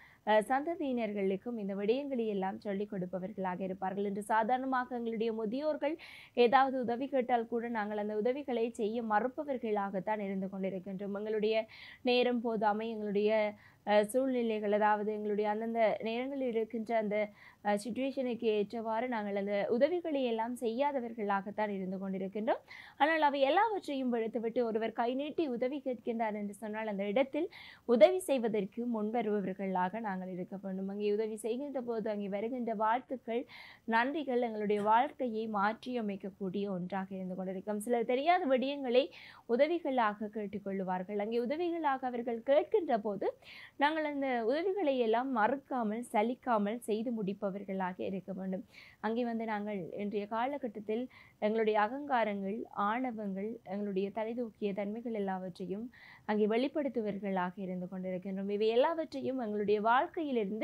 சந்ததியினர்களுக்கும் இந்த விடயங்களை எல்லாம் சொல்லிக் கொடுப்பவர்களாக இருப்பார்கள். என்று சாதாரணமாக எங்களுடைய முதியோர்கள் ஏதாவது உதவி கேட்டால் கூட நாங்கள் அந்த உதவிகளை செய்ய மறுப்பவர்களாகத்தான் இருந்து கொண்டிருக்கின்றோம். எங்களுடைய நேரம் போதாமை, எங்களுடைய சூழ்நிலைகள், அதாவது எங்களுடைய அந்தந்த நேரங்களில் இருக்கின்ற அந்த சிச்சுவேஷனுக்கு ஏற்றவாறு நாங்கள் அந்த உதவிகளை எல்லாம் செய்யாதவர்களாகத்தான் இருந்து கொண்டிருக்கின்றோம். ஆனால் அவை எல்லாவற்றையும் விடுத்துவிட்டு ஒருவர் கை நீட்டி உதவி கேட்கின்றார் என்று சொன்னால் அந்த இடத்தில் உதவி செய்வதற்கு முன்வருபவர்களாக நாங்கள் இருக்க வேண்டும். அங்கே உதவி செய்கின்ற போது அங்கே வருகின்ற வாழ்த்துக்கள், நன்றிகள் எங்களுடைய வாழ்க்கையை மாற்றியமைக்கக்கூடிய ஒன்றாக இருந்து கொண்டிருக்கும். சிலர் தெரியாத விடயங்களை உதவிகளாக கேட்டுக்கொள்வார்கள். அங்கே உதவிகளாக அவர்கள் கேட்கின்ற போது நாங்கள் அந்த உதவிகளை எல்லாம் மறுக்காமல் சலிக்காமல் செய்து முடிப்பவர்களாக இருக்க வேண்டும். அங்கே வந்து நாங்கள் இன்றைய காலகட்டத்தில் எங்களுடைய அகங்காரங்கள், ஆணவங்கள், எங்களுடைய தலைதூக்கிய தன்மைகள் எல்லாவற்றையும் அங்கே வெளிப்படுத்துவர்களாக இருந்து கொண்டிருக்கின்றோம். இவை எல்லாவற்றையும் எங்களுடைய வாழ்க்கையிலிருந்து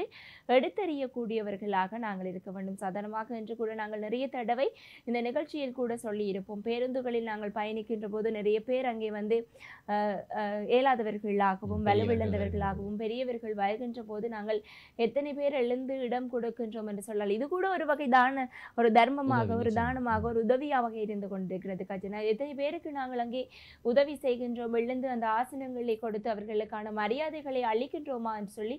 எடுத்தறியக்கூடியவர்களாக நாங்கள் இருக்க வேண்டும். சாதாரணமாக என்று கூட நாங்கள் நிறைய தடவை இந்த நிகழ்ச்சியில் கூட சொல்லி இருப்போம். பேருந்துகளில் நாங்கள் பயணிக்கின்ற போது நிறைய பேர் அங்கே வந்து இயலாதவர்களாகவும் வலுவிழந்தவர்களாகவும் பெரியவர்கள் வருகின்ற போது நாங்கள் எத்தனை பேர் எழுந்து இடம் கொடுக்கின்றோம் என்று சொல்லலாம். இது கூட ஒரு வகை தான ஒரு தர்மமாக, ஒரு தானமாக, ஒரு உதவியாக இருந்து கொண்டிருக்கிறது. கஜனா எத்தனை பேருக்கு நாங்கள் அங்கே உதவி செய்கின்றோம், எழுந்து அந்த ஆசனங்களை கொடுத்து அவர்களுக்கான மரியாதைகளை அளிக்கின்றோமா என்று சொல்லி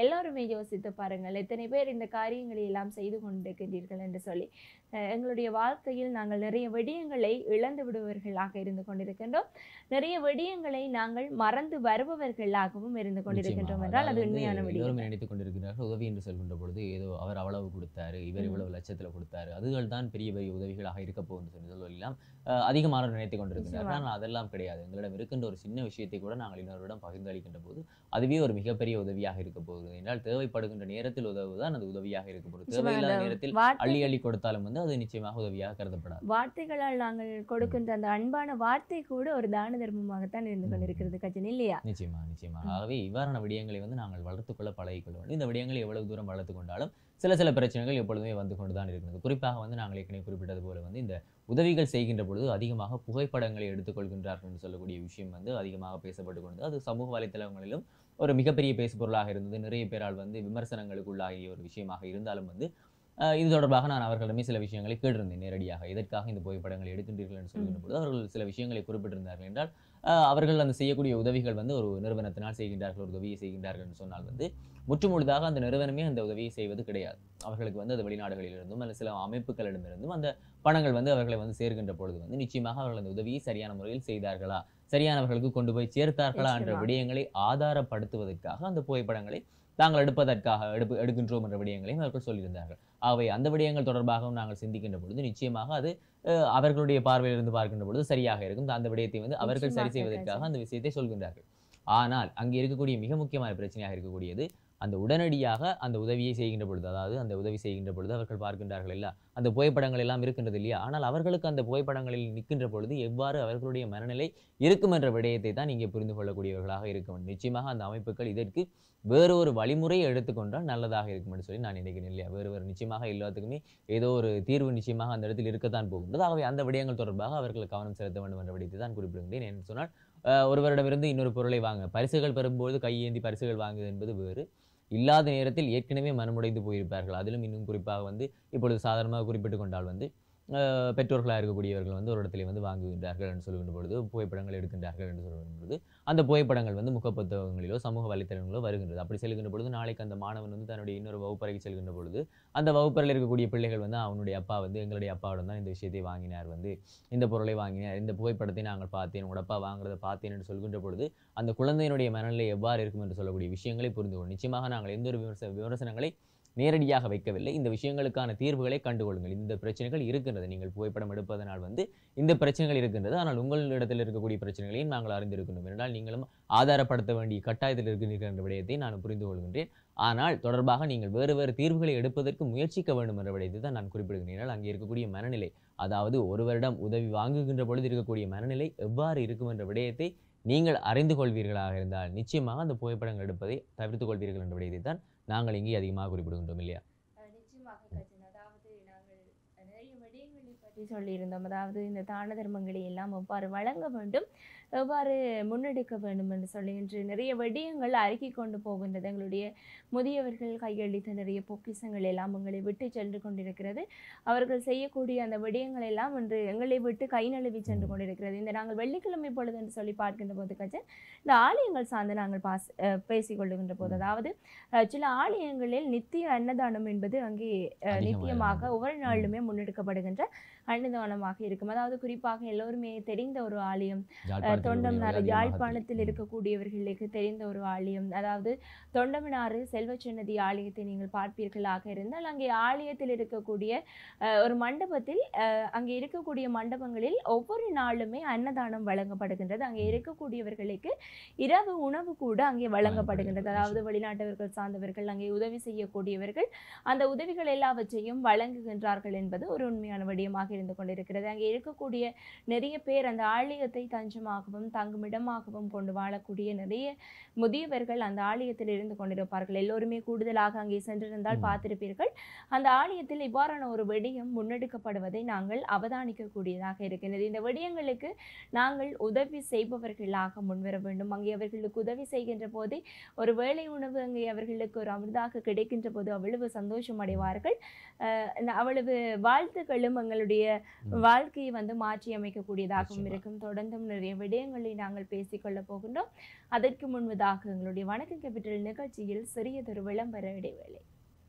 எல்லோருமே யோசித்து பாருங்கள், எத்தனை பேர் இந்த காரியங்களை எல்லாம் செய்து கொண்டிருக்கின்றீர்கள் என்று சொல்லி. எங்களுடைய வாழ்க்கையில் நாங்கள் நிறைய விடயங்களை இழந்து விடுபவர்களாக இருந்து கொண்டிருக்கின்றோம். நிறைய விடயங்களை நாங்கள் மறந்து வருபவர்களாகவும் இருந்து கொண்டிருக்கின்றோம் என்றால் அது உண்மையான விடயம். நினைத்துக் கொண்டிருக்கிறார்கள் உதவி என்று சொல்கின்ற பொழுது ஏதோ அவர் அவ்வளவு கொடுத்தாரு, இவர் இவ்வளவு லட்சத்துல கொடுத்தாரு, அதுகள் தான் பெரிய பெரிய உதவிகளாக இருக்க போகுது சொல்லலாம் அதிகமாக நினைத்துக் கொண்டிருக்கிறார்கள். ஆனால் அதெல்லாம் கிடையாது. எங்களிடம் இருக்கின்ற ஒரு சின்ன விஷயத்தை கூட நாங்கள் இன்னொருடம் பகிர்ந்து அளிக்கின்ற போது அதுவே ஒரு மிகப்பெரிய உதவியாக இருக்க போகுது என்றால் தேவைப்படுகின்ற நேரத்தில் உதவுதான் அது உதவியாக இருக்க போகுது. தேவையில்லாத நேரத்தில் அள்ளி அள்ளி கொடுத்தாலும் வந்து அது நிச்சயமாக உதவியாக கருதப்படாது. வார்த்தைகளால் நாங்கள் கொடுக்கின்ற அந்த அன்பான வார்த்தை கூட ஒரு தான தர்மமாகத்தான் இருந்து கொண்டிருக்கிறது கஜன், இல்லையா? நிச்சயமா நிச்சயமா. ஆகவே இவ்வாறான விடயங்களை வந்து நாங்கள் வளர்த்துக்கொள்ள பழகிக்கொள்ள வேண்டும். இந்த விடயங்களை எவ்வளவு தூரம் வளர்த்து கொண்டாலும் சில சில பிரச்சனைகள் எப்பொழுதுமே வந்து கொண்டுதான் இருக்கிறது. குறிப்பாக வந்து நாங்கள் ஏற்கனவே குறிப்பிட்டது போல வந்து இந்த உதவிகள் செய்கின்ற பொழுது அதிகமாக புகைப்படங்களை எடுத்துக்கொள்கின்றார்கள் என்று சொல்லக்கூடிய விஷயம் வந்து அதிகமாக பேசப்பட்டு கொண்டது. அது சமூக வலைத்தளங்களிலும் ஒரு மிகப்பெரிய பேசுபொருளாக இருந்தது. நிறைய பேரால் வந்து விமர்சனங்களுக்குள்ளாகிய ஒரு விஷயமாக இருந்தாலும் வந்து இது தொடர்பாக நான் அவர்களிடமே சில விஷயங்களை கேட்டிருந்தேன் நேரடியாக. எதற்காக இந்த புகைப்படங்களை எடுக்கின்றீர்கள் என்று சொல்கின்ற பொழுது அவர்கள் சில விஷயங்களை குறிப்பிட்டிருந்தார்கள் என்றால் அவர்கள் அந்த செய்யக்கூடிய உதவிகள் வந்து ஒரு நிறுவனத்தினால் செய்கின்றார்கள், ஒரு உதவியை செய்கின்றார்கள் என்று சொன்னால் வந்து முற்றுமுழுதாக அந்த நிறுவனமே அந்த உதவியை செய்வது கிடையாது. அவர்களுக்கு வந்து அது வெளிநாடுகளிலிருந்தும் அல்ல சில அமைப்புகளிடமிருந்தும் அந்த பணங்கள் வந்து அவர்களை வந்து சேர்க்கின்ற பொழுது வந்து நிச்சயமாக அவர்கள் அந்த உதவியை சரியான முறையில் செய்தார்களா, சரியானவர்களுக்கு கொண்டு போய் சேர்த்தார்களா என்ற விடயங்களை ஆதாரப்படுத்துவதற்காக அந்த புகைப்படங்களை தாங்கள் எடுப்பதற்காக எடுப்பு எடுக்கின்றோம் என்ற விடயங்களையும் அவர்கள் சொல்லியிருந்தார்கள். ஆகவே அந்த விடயங்கள் தொடர்பாகவும் நாங்கள் சிந்திக்கின்ற பொழுது நிச்சயமாக அது அவர்களுடைய பார்வையிலிருந்து பார்க்கின்ற பொழுது சரியாக இருக்கும். அந்த விடயத்தை வந்து அவர்கள் சரி செய்வதற்காக அந்த விஷயத்தை சொல்கின்றார்கள். ஆனால் அங்கே இருக்கக்கூடிய மிக முக்கியமான பிரச்சனையாக இருக்கக்கூடியது அந்த உடனடியாக அந்த உதவியை செய்கின்ற பொழுது, அதாவது அந்த உதவி செய்கின்ற பொழுது அவர்கள் பார்க்கின்றார்கள் இல்ல, அந்த புகைப்படங்கள் எல்லாம் இருக்கின்றது இல்லையா, ஆனால் அவர்களுக்கு அந்த புகைப்படங்களில் நிற்கின்ற பொழுது எவ்வாறு அவர்களுடைய மனநிலை இருக்கும் என்ற விடயத்தை தான் இங்கே புரிந்து கொள்ளக்கூடியவர்களாக இருக்க வேண்டும். நிச்சயமாக அந்த அமைப்புகள் இதற்கு வேறு ஒரு வழிமுறையை எடுத்துக்கொண்டால் நல்லதாக இருக்கும் என்று சொல்லி நான் நினைக்கிறேன் இல்லையா. வேறு வேறு நிச்சயமாக எல்லாத்துக்குமே ஏதோ ஒரு தீர்வு நிச்சயமாக அந்த இடத்தில் இருக்கத்தான் போகின்றது. ஆகவே அந்த விடயங்கள் தொடர்பாக அவர்கள் கவனம் செலுத்த வேண்டும் என்ற விடயத்தை தான் குறிப்பிடுகின்றேன். என்று சொன்னால் ஒருவரிடமிருந்து இன்னொரு பொருளை வாங்க பரிசுகள் பெறும்போது கையேந்தி பரிசுகள் வாங்குவது என்பது வேறு. இல்லாத நேரத்தில் ஏற்கனவே மனமுடைந்து போயிருப்பார்கள். அதிலும் இன்னும் குறிப்பாக வந்து இப்பொழுது சாதாரணமாக குறிப்பிட்டு கொண்டால் வந்து பெற்றோர்களாக இருக்கக்கூடியவர்கள் வந்து ஒரு இடத்துல வந்து வாங்குகின்றார்கள் என்று சொல்கின்ற பொழுது புகைப்படங்கள் எடுக்கின்றார்கள் என்று சொல்கின்ற பொழுது அந்த புகைப்படங்கள் வந்து முகப்புத்தகங்களிலோ சமூக வலைத்தளங்களோ வருகின்றது. அப்படி செல்கின்ற பொழுது நாளைக்கு அந்த மாணவன் வந்து தன்னுடைய இன்னொரு வகுப்பறைக்கு செல்கின்ற பொழுது அந்த வகுப்பறையில் இருக்கக்கூடிய பிள்ளைகள் வந்து அவனுடைய அப்பா வந்து எங்களுடைய அப்பாவிடம் தான் இந்த விஷயத்தை வாங்கினார், வந்து இந்த பொருளை வாங்கினார், இந்த புகைப்படத்தை நாங்கள் பார்த்தேன், உங்களோட அப்பா வாங்குறதை பார்த்தேன் என்று சொல்கின்ற பொழுது அந்த குழந்தையினுடைய மனநிலை எவ்வாறு இருக்கும் என்று சொல்லக்கூடிய விஷயங்களை புரிந்து கொள்ளும். நிச்சயமாக நாங்கள் எந்த ஒரு விமர்ச விமர்சனங்களை நேரடியாக வைக்கவில்லை. இந்த விஷயங்களுக்கான தீர்வுகளை கண்டுகொள்ளுங்கள். இந்த பிரச்சனைகள் இருக்கின்றது, நீங்கள் புகைப்படம் எடுப்பதனால் வந்து இந்த பிரச்சனைகள் இருக்கின்றது, ஆனால் உங்களிடத்தில் இருக்கக்கூடிய பிரச்சனைகளையும் நாங்கள் அறிந்திருக்கின்றோம் என்றால் நீங்களும் ஆதாரப்படுத்த வேண்டிய கட்டாயத்தில் இருக்கின்ற என்ற விடயத்தை நான் புரிந்து கொள்கின்றேன். ஆனால் தொடர்பாக நீங்கள் வேறு வேறு தீர்வுகளை எடுப்பதற்கு முயற்சிக்க வேண்டும் என்ற விடயத்தை தான் நான் குறிப்பிடுகிறேன். அங்கே இருக்கக்கூடிய மனநிலை, அதாவது ஒருவரிடம் உதவி வாங்குகின்ற பொழுது இருக்கக்கூடிய மனநிலை எவ்வாறு இருக்கும் என்ற விடயத்தை நீங்கள் அறிந்து கொள்வீர்களாக இருந்தால் நிச்சயமாக அந்த புகைப்படங்கள் எடுப்பதை தவிர்த்துக் கொள்வீர்கள் என்ற விடயத்தை தான் நாங்கள் இங்கே அதிகமாக குறிப்பிடுகின்றோம் இல்லையா. நிச்சயமாக கஜன், அதாவது நாங்கள் நிறைய விடயங்களை பற்றி சொல்லியிருந்தோம். அதாவது இந்த தான தர்மங்களை எல்லாம் எவ்வாறு வழங்க வேண்டும், எவ்வாறு முன்னெடுக்க வேண்டும் என்று சொல்லி இன்று நிறைய விடயங்கள் அறிக்கை கொண்டு போகின்றது. எங்களுடைய முதியவர்கள் கையளித்த நிறைய பொக்கிஷங்கள் எல்லாம் எங்களை விட்டு சென்று கொண்டிருக்கிறது. அவர்கள் செய்யக்கூடிய அந்த விடயங்கள் எல்லாம் இன்று எங்களை விட்டு கை நழுவி சென்று கொண்டிருக்கிறது. இந்த நாங்கள் வெள்ளிக்கிழமை பொழுது என்று சொல்லி பார்க்கின்ற போது கஜன், இந்த ஆலயங்கள் சார்ந்து நாங்கள் பாஸ் பேசிக்கொள்ளுகின்ற போது, அதாவது சில ஆலயங்களில் நித்திய அன்னதானம் என்பது அங்கே நித்தியமாக ஒவ்வொரு நாளுமே முன்னெடுக்கப்படுகின்ற அன்னதானமாக இருக்கும். அதாவது குறிப்பாக எல்லோருமே தெரிந்த ஒரு ஆலயம் தொண்டமனாறு, யாழ்ப்பாணத்தில் இருக்கக்கூடியவர்களுக்கு தெரிந்த ஒரு ஆலயம், அதாவது தொண்டமனாறு செல்வச்சன்னதி ஆலயத்தை நீங்கள் பார்ப்பீர்களாக இருந்தால் அங்கே ஆலயத்தில் இருக்கக்கூடிய ஒரு மண்டபத்தில் அங்கே இருக்கக்கூடிய மண்டபங்களில் ஒவ்வொரு நாளுமே அன்னதானம் வழங்கப்படுகின்றது. அங்கே இருக்கக்கூடியவர்களுக்கு இரவு உணவு கூட அங்கே வழங்கப்படுகின்றது. அதாவது வெளிநாட்டவர்கள் சார்ந்தவர்கள் அங்கே உதவி செய்யக்கூடியவர்கள் அந்த உதவிகள் எல்லாவற்றையும் வழங்குகின்றார்கள் என்பது ஒரு உண்மையான விடயமாக இருந்து கொண்டிருக்கிறது. அங்கே இருக்கக்கூடிய நிறைய பேர் அந்த ஆலயத்தை தஞ்சமாகவும் தங்குமிடமாகவும் கொண்டு வாழக்கூடிய நிறைய முதியவர்கள் அந்த ஆலயத்தில் இருந்து கொண்டிருப்பார்கள். எல்லோருமே கூடுதலாக அங்கே சென்றிருந்தால் பார்த்திருப்பீர்கள். அந்த ஆலயத்தில் இவ்வாறான ஒரு விடயம் முன்னெடுக்கப்படுவதை நாங்கள் அவதானிக்கக்கூடியதாக இருக்கின்றது. இந்த விடயங்களுக்கு நாங்கள் உதவி செய்பவர்களாக முன்வர வேண்டும். அங்கே அவர்களுக்கு உதவி செய்கின்ற போதே ஒரு வேளை உணவு அங்கே அவர்களுக்கு ஒரு அமிர்தாக கிடைக்கின்ற போது அவ்வளவு சந்தோஷம் அடைவார்கள். அவ்வளவு வாழ்த்துக்களும் எங்களுடைய வாழ்க்கையை வந்து மாற்றி அமைக்கக்கூடியதாகவும் இருக்கும். தொடர்ந்தும் நிறைய விடயங்கள் விடயங்களை நாங்கள் பேசிக்கொள்ளப் போகின்றோம். அதற்கு முன்பதாக எங்களுடைய வணக்கம் கேபிட்டல் நிகழ்ச்சியில் சிறியதொரு விளம்பர இடைவேளை.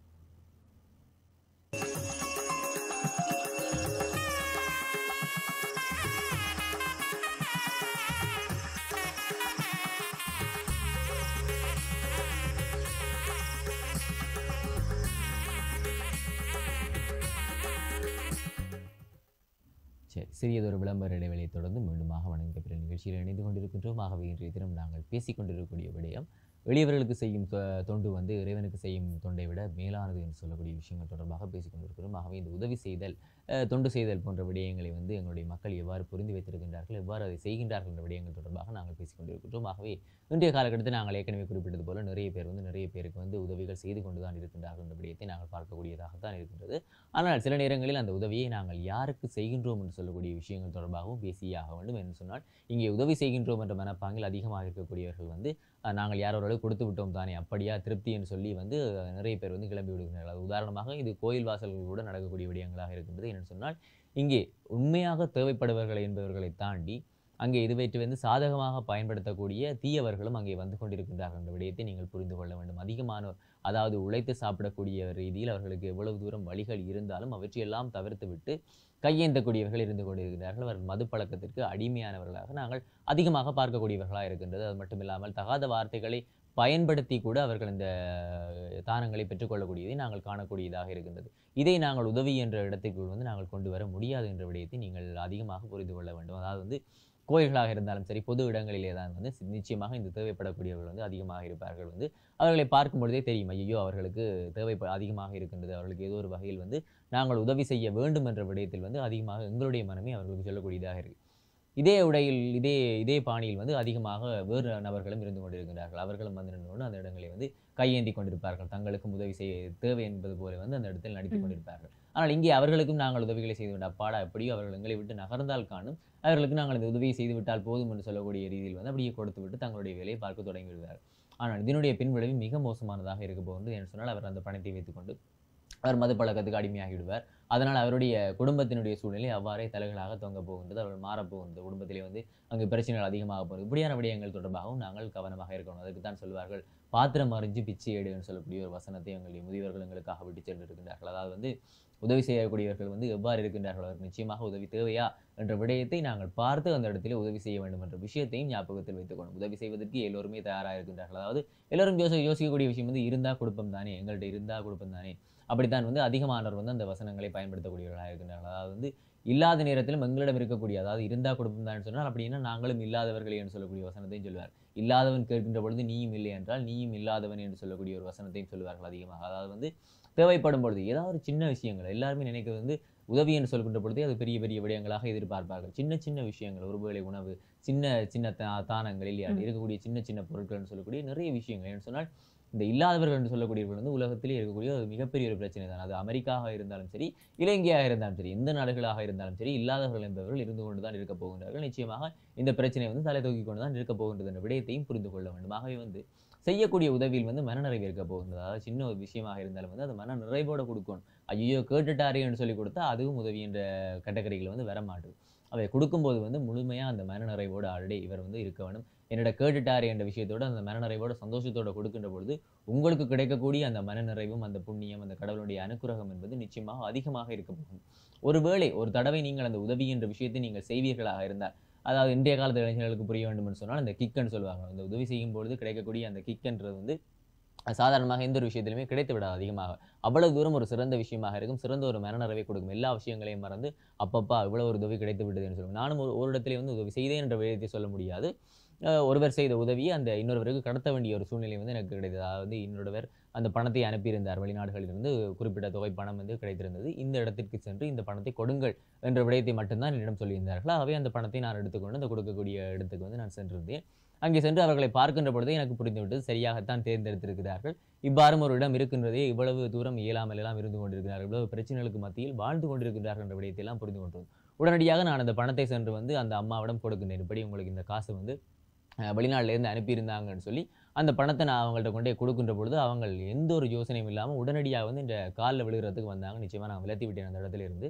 சரி, சிறியதொரு விளம்பர இடைவெளியை தொடர்ந்து மீண்டுமாக வணக்கம் கேபிட்டல் நிகழ்ச்சியில் இணைந்து கொண்டிருக்கின்றோம். ஆகவே இன்றைய தினம் நாங்கள் பேசிக்கொண்டிருக்கக்கூடிய விடயம் எளியவர்களுக்கு செய்யும் தொண்டு வந்து இறைவனுக்கு செய்யும் தொண்டை விட மேலானது என்று சொல்லக்கூடிய விஷயங்கள் தொடர்பாக பேசிக்கொண்டிருக்கிறோம். ஆகவே இந்த உதவி செய்தல், தொண்டு செய்தல் போன்ற விடயங்களை வந்து எங்களுடைய மக்கள் எவ்வாறு புரிந்து வைத்திருக்கின்றார்கள், எவ்வாறு அதை செய்கின்றார்கள் என்ற விடயங்கள் தொடர்பாக நாங்கள் பேசிக்கொண்டிருக்கின்றோம். ஆகவே இன்றைய காலகட்டத்தில் நாங்கள் ஏற்கனவே குறிப்பிட்டது போல நிறைய பேர் வந்து நிறைய பேருக்கு வந்து உதவிகள் செய்து கொண்டு தான் இருக்கின்றார்கள் என்ற விடயத்தை நாங்கள் பார்க்கக்கூடியதாகத்தான் இருக்கின்றது. ஆனால் சில நேரங்களில் அந்த உதவியை நாங்கள் யாருக்கு செய்கின்றோம் என்று சொல்லக்கூடிய விஷயங்கள் தொடர்பாகவும் பேசியே ஆக வேண்டும். என்று சொன்னால் இங்கே உதவி செய்கின்றோம் என்ற மனப்பாங்கில் அதிகமாக இருக்கக்கூடியவர்கள் வந்து நாங்கள் யாரோ ஓரளவு கொடுத்து விட்டோம் தானே, அப்படியா திருப்தி என்று சொல்லி வந்து நிறைய பேர் வந்து கிளம்பி விடுகிறார்கள். அது உதாரணமாக இது கோயில் வாசல்கள் கூட நடக்கக்கூடிய விடயங்களாக இருக்கின்றது. என்று சொன்னால் இங்கே உண்மையாக தேவைப்படுபவர்கள் என்பவர்களை தாண்டி அங்கே இது வைத்து வந்து சாதகமாக பயன்படுத்தக்கூடிய தீயவர்களும் அங்கே வந்து கொண்டிருக்கின்றார்கள் என்ற விடயத்தை நீங்கள் புரிந்து கொள்ள வேண்டும். அதிகமானோர், அதாவது உழைத்து சாப்பிடக்கூடிய ரீதியில் அவர்களுக்கு எவ்வளவு தூரம் வழிகள் இருந்தாலும் அவற்றையெல்லாம் தவிர்த்து விட்டு கையேந்தக்கூடியவர்கள் இருந்து கொண்டிருக்கிறார்கள். அவர்கள் மது பழக்கத்திற்கு அடிமையானவர்களாக நாங்கள் அதிகமாக பார்க்கக்கூடியவர்களாக இருக்கின்றது. அது மட்டும் இல்லாமல் தகாத வார்த்தைகளை பயன்படுத்தி கூட அவர்கள் இந்த தானங்களை பெற்றுக்கொள்ளக்கூடியதை நாங்கள் காணக்கூடியதாக இருக்கின்றது. இதை நாங்கள் உதவி என்ற இடத்திற்குள் வந்து நாங்கள் கொண்டு வர முடியாது என்ற விடயத்தை நீங்கள் அதிகமாக புரிந்து கொள்ள வேண்டும். அதாவது வந்து கோயில்களாக இருந்தாலும் சரி, பொது இடங்களிலே தான் வந்து நிச்சயமாக இந்த தேவைப்படக்கூடியவர்கள் வந்து அதிகமாக இருப்பார்கள். வந்து அவர்களை பார்க்கும் பொழுதே தெரியும், ஐயோ அவர்களுக்கு தேவை அதிகமாக இருக்கின்றது, அவர்களுக்கு ஏதோ ஒரு வகையில் வந்து நாங்கள் உதவி செய்ய வேண்டும் என்ற விடயத்தில் வந்து அதிகமாக எங்களுடைய மனமே அவர்களுக்கு சொல்லக்கூடியதாக இருக்குது. இதே உடையில் இதே இதே பாணியில் வந்து அதிகமாக வேறு நபர்களும் இருந்து கொண்டிருக்கிறார்கள். அவர்களும் வந்து நின்று அந்த இடங்களை வந்து கையேந்தி கொண்டிருப்பார்கள். தங்களுக்கும் உதவி செய்ய தேவை என்பது போல வந்து அந்த இடத்தில் நடித்துக் கொண்டிருப்பார்கள். ஆனால் இங்கே அவர்களுக்கும் நாங்கள் உதவிகளை செய்து விட அப்பாடா எப்படியோ அவர்கள் எங்களை விட்டு நகர்ந்தால் காணும், அவர்களுக்கு நாங்கள் இந்த உதவியை செய்து விட்டால் போதும் என்று சொல்லக்கூடிய ரீதியில் வந்து அப்படியே கொடுத்து விட்டு தங்களுடைய வேலையை பார்க்க தொடங்கி விடுவார்கள். ஆனால் இதனுடைய பின்விளைவு மிக மோசமானதாக இருக்க போகிறது. என்று சொன்னால் அவர் அந்த பணத்தை வைத்துக்கொண்டு அவர் மது பழக்கத்துக்கு அடிமையாகிவிடுவார். அதனால் அவருடைய குடும்பத்தினுடைய சூழ்நிலை அவ்வாறே தலைகளாக தொங்க போகின்றது. அவர்கள் மாறப்போகின்றது. குடும்பத்திலே வந்து அங்கு பிரச்சனைகள் அதிகமாக போகிறது. இப்படியான விடயங்கள் தொடர்பாகவும் நாங்கள் கவனமாக இருக்கணும். அதுக்கு தான் சொல்வார்கள், பாத்திரம் அறிஞ்சு பிச்சை எடுன்னு சொல்லக்கூடிய ஒரு வசனத்தை எங்களுடைய முதியவர்கள் எங்களுக்காக விட்டு சென்றிருக்கின்றார்கள். அதாவது வந்து உதவி செய்யக்கூடியவர்கள் வந்து எவ்வாறு இருக்கின்றார்கள், அவருக்கு நிச்சயமாக உதவி தேவையா என்ற விடயத்தை நாங்கள் பார்த்து அந்த இடத்திலே உதவி செய்ய வேண்டும் என்ற விஷயத்தையும் ஞாபகத்தில் வைத்துக்கணும். உதவி செய்வதற்கு எல்லோருமே தயாராக இருக்கின்றார்கள். அதாவது எல்லோரும் யோசி யோசிக்கக்கூடிய விஷயம் வந்து இருந்தால் கொடுப்போம் தானே, எங்கள்கிட்ட இருந்தால் கொடுப்போம் தானே, அப்படித்தான் வந்து அதிகமானவர் வந்து அந்த வசனங்களை பயன்படுத்தக்கூடியவர்களாக இருக்கின்றார்கள். அதாவது வந்து இல்லாத நேரத்திலும் எங்களிடம் இருக்கக்கூடிய, அதாவது இருந்தா கொடுப்போம் தான் சொன்னால் அப்படின்னா நாங்களும் இல்லாதவர்களே என்று சொல்லக்கூடிய வசனத்தையும் சொல்வார். இல்லாதவன் கேட்கின்ற பொழுது நீயும் இல்லை என்றால் நீயும் இல்லாதவன் என்று சொல்லக்கூடிய ஒரு வசனத்தையும் சொல்வார்கள் அதிகமாக. அதாவது வந்து தேவைப்படும் பொழுது ஏதாவது ஒரு சின்ன விஷயங்கள், எல்லாருமே நினைக்கிறது வந்து உதவி என்று சொல்கின்ற பொழுதே அது பெரிய பெரிய விடயங்களாக எதிர்பார்ப்பார்கள். சின்ன சின்ன விஷயங்கள், ஒருவேளை உணவு, சின்ன சின்ன தானங்களில் இருக்கக்கூடிய சின்ன சின்ன பொருட்கள் சொல்லக்கூடிய நிறைய விஷயங்கள். என்று சொன்னால் இந்த இல்லாதவர்கள் என்று சொல்லக்கூடியவர்கள் வந்து உலகத்திலே இருக்கக்கூடிய ஒரு மிகப்பெரிய ஒரு பிரச்சனை தான். அது அமெரிக்காவாக இருந்தாலும் சரி, இலங்கையாக இருந்தாலும் சரி, எந்த நாடுகளாக இருந்தாலும் சரி, இல்லாதவர்கள் என்பவர்கள் இருந்து கொண்டு தான் இருக்க போகின்றார்கள். நிச்சயமாக இந்த பிரச்சனை வந்து தலை தூக்கி கொண்டு தான் இருக்க போகின்றது என்ற விடயத்தையும் புரிந்து கொள்ள வேண்டும். ஆகவே வந்து செய்யக்கூடிய உதவியில் வந்து மனநிறைவு இருக்க போகின்றது. அதாவது சின்ன ஒரு விஷயமாக இருந்தாலும் வந்து அது மன நிறைவோடு கொடுக்கணும். ஐயோ கேட்டுட்டாரே என்று சொல்லி கொடுத்தா அதுவும் உதவி என்ற கேட்டகரியில் வந்து வர மாட்டுது. அவை கொடுக்கும்போது வந்து முழுமையாக அந்த மனநிறைவோடு ஆல்ரெடி இவர் வந்து இருக்க வேண்டும். என்னோட கேட்டுட்டாரு என்ற விஷயத்தோடு அந்த மனநிறைவோட சந்தோஷத்தோடு கொடுக்கின்ற பொழுது உங்களுக்கு கிடைக்கக்கூடிய அந்த மனநிறைவும் அந்த புண்ணியம், அந்த கடவுளுடைய அனுக்கிரகம் என்பது நிச்சயமாக அதிகமாக இருக்க போகும். ஒருவேளை ஒரு தடவை நீங்கள் அந்த உதவி என்ற விஷயத்தை நீங்கள் செய்வீர்களாக இருந்தால், அதாவது இன்றைய காலத்து இளைஞர்களுக்கு புரிய வேண்டும் என்று சொன்னால் அந்த கிக்குன்னு சொல்லுவாங்க. அந்த உதவி செய்யும் பொழுது கிடைக்கக்கூடிய அந்த கிக்குன்றது வந்து சாதாரணமாக எந்த ஒரு விஷயத்திலுமே கிடைத்து விடாது. அதிகமாக அவ்வளவு தூரம் ஒரு சிறந்த விஷயமாக இருக்கும், சிறந்த ஒரு மனநிறைவை கொடுக்கும். எல்லா விஷயங்களையும் மறந்து அப்பப்பா இவ்வளவு ஒரு உதவி கிடைத்து விட்டது என்று சொல்லுவோம். நானும் ஒரு ஒரு இடத்திலே வந்து உதவி செய்தேன் என்ற விடயத்தை சொல்ல முடியாது. ஒருவர் செய்த உதவியை அந்த இன்னொருவருக்கு கடத்த வேண்டிய ஒரு சூழ்நிலை வந்து எனக்கு கிடைத்தது. அதாவது இன்னொருவர் அந்த பணத்தை அனுப்பியிருந்தார் வெளிநாடுகளிலிருந்து, குறிப்பிட்ட தொகை பணம் வந்து கிடைத்திருந்தது. இந்த இடத்திற்கு சென்று இந்த பணத்தை கொடுங்கள் என்ற விடயத்தை மட்டும்தான் என்னிடம் சொல்லியிருந்தார்கள். ஆகவே அந்த பணத்தை நான் எடுத்துக்கொண்டு அந்த கொடுக்கக்கூடிய இடத்துக்கு வந்து நான் சென்றிருந்தேன். அங்கே சென்று அவர்களை பார்க்கின்ற பொழுதே எனக்கு புரிந்துவிட்டது, சரியாகத்தான் தேர்ந்தெடுத்திருக்கிறார்கள். இவ்வாறும் ஒரு இடம் இருக்கின்றதே, இவ்வளவு தூரம் இயலாமல் எல்லாம் இருந்து கொண்டிருக்கிறார்கள், இவ்வளவு பிரச்சனைகளுக்கு மத்தியில் வாழ்ந்து கொண்டிருக்கிறார்கள் என்ற விடயத்தை எல்லாம் புரிந்து கொண்டது. உடனடியாக நான் அந்த பணத்தை சென்று வந்து அந்த அம்மாவிடம் கொடுக்கின்றேன். இப்படி உங்களுக்கு இந்த காசு வந்து வெளிநாட்டிலேருந்து அனுப்பியிருந்தாங்கன்னு சொல்லி அந்த பணத்தை நான் அவங்கள்ட்ட கொண்டே கொடுக்கின்ற பொழுது அவங்க எந்த ஒரு யோசனையும் இல்லாமல் உடனடியாக வந்து இந்த காலில் விழுகிறதுக்கு வந்தாங்க. நிச்சயமாக நான் விலத்தி விட்டேன் அந்த இடத்துல இருந்து.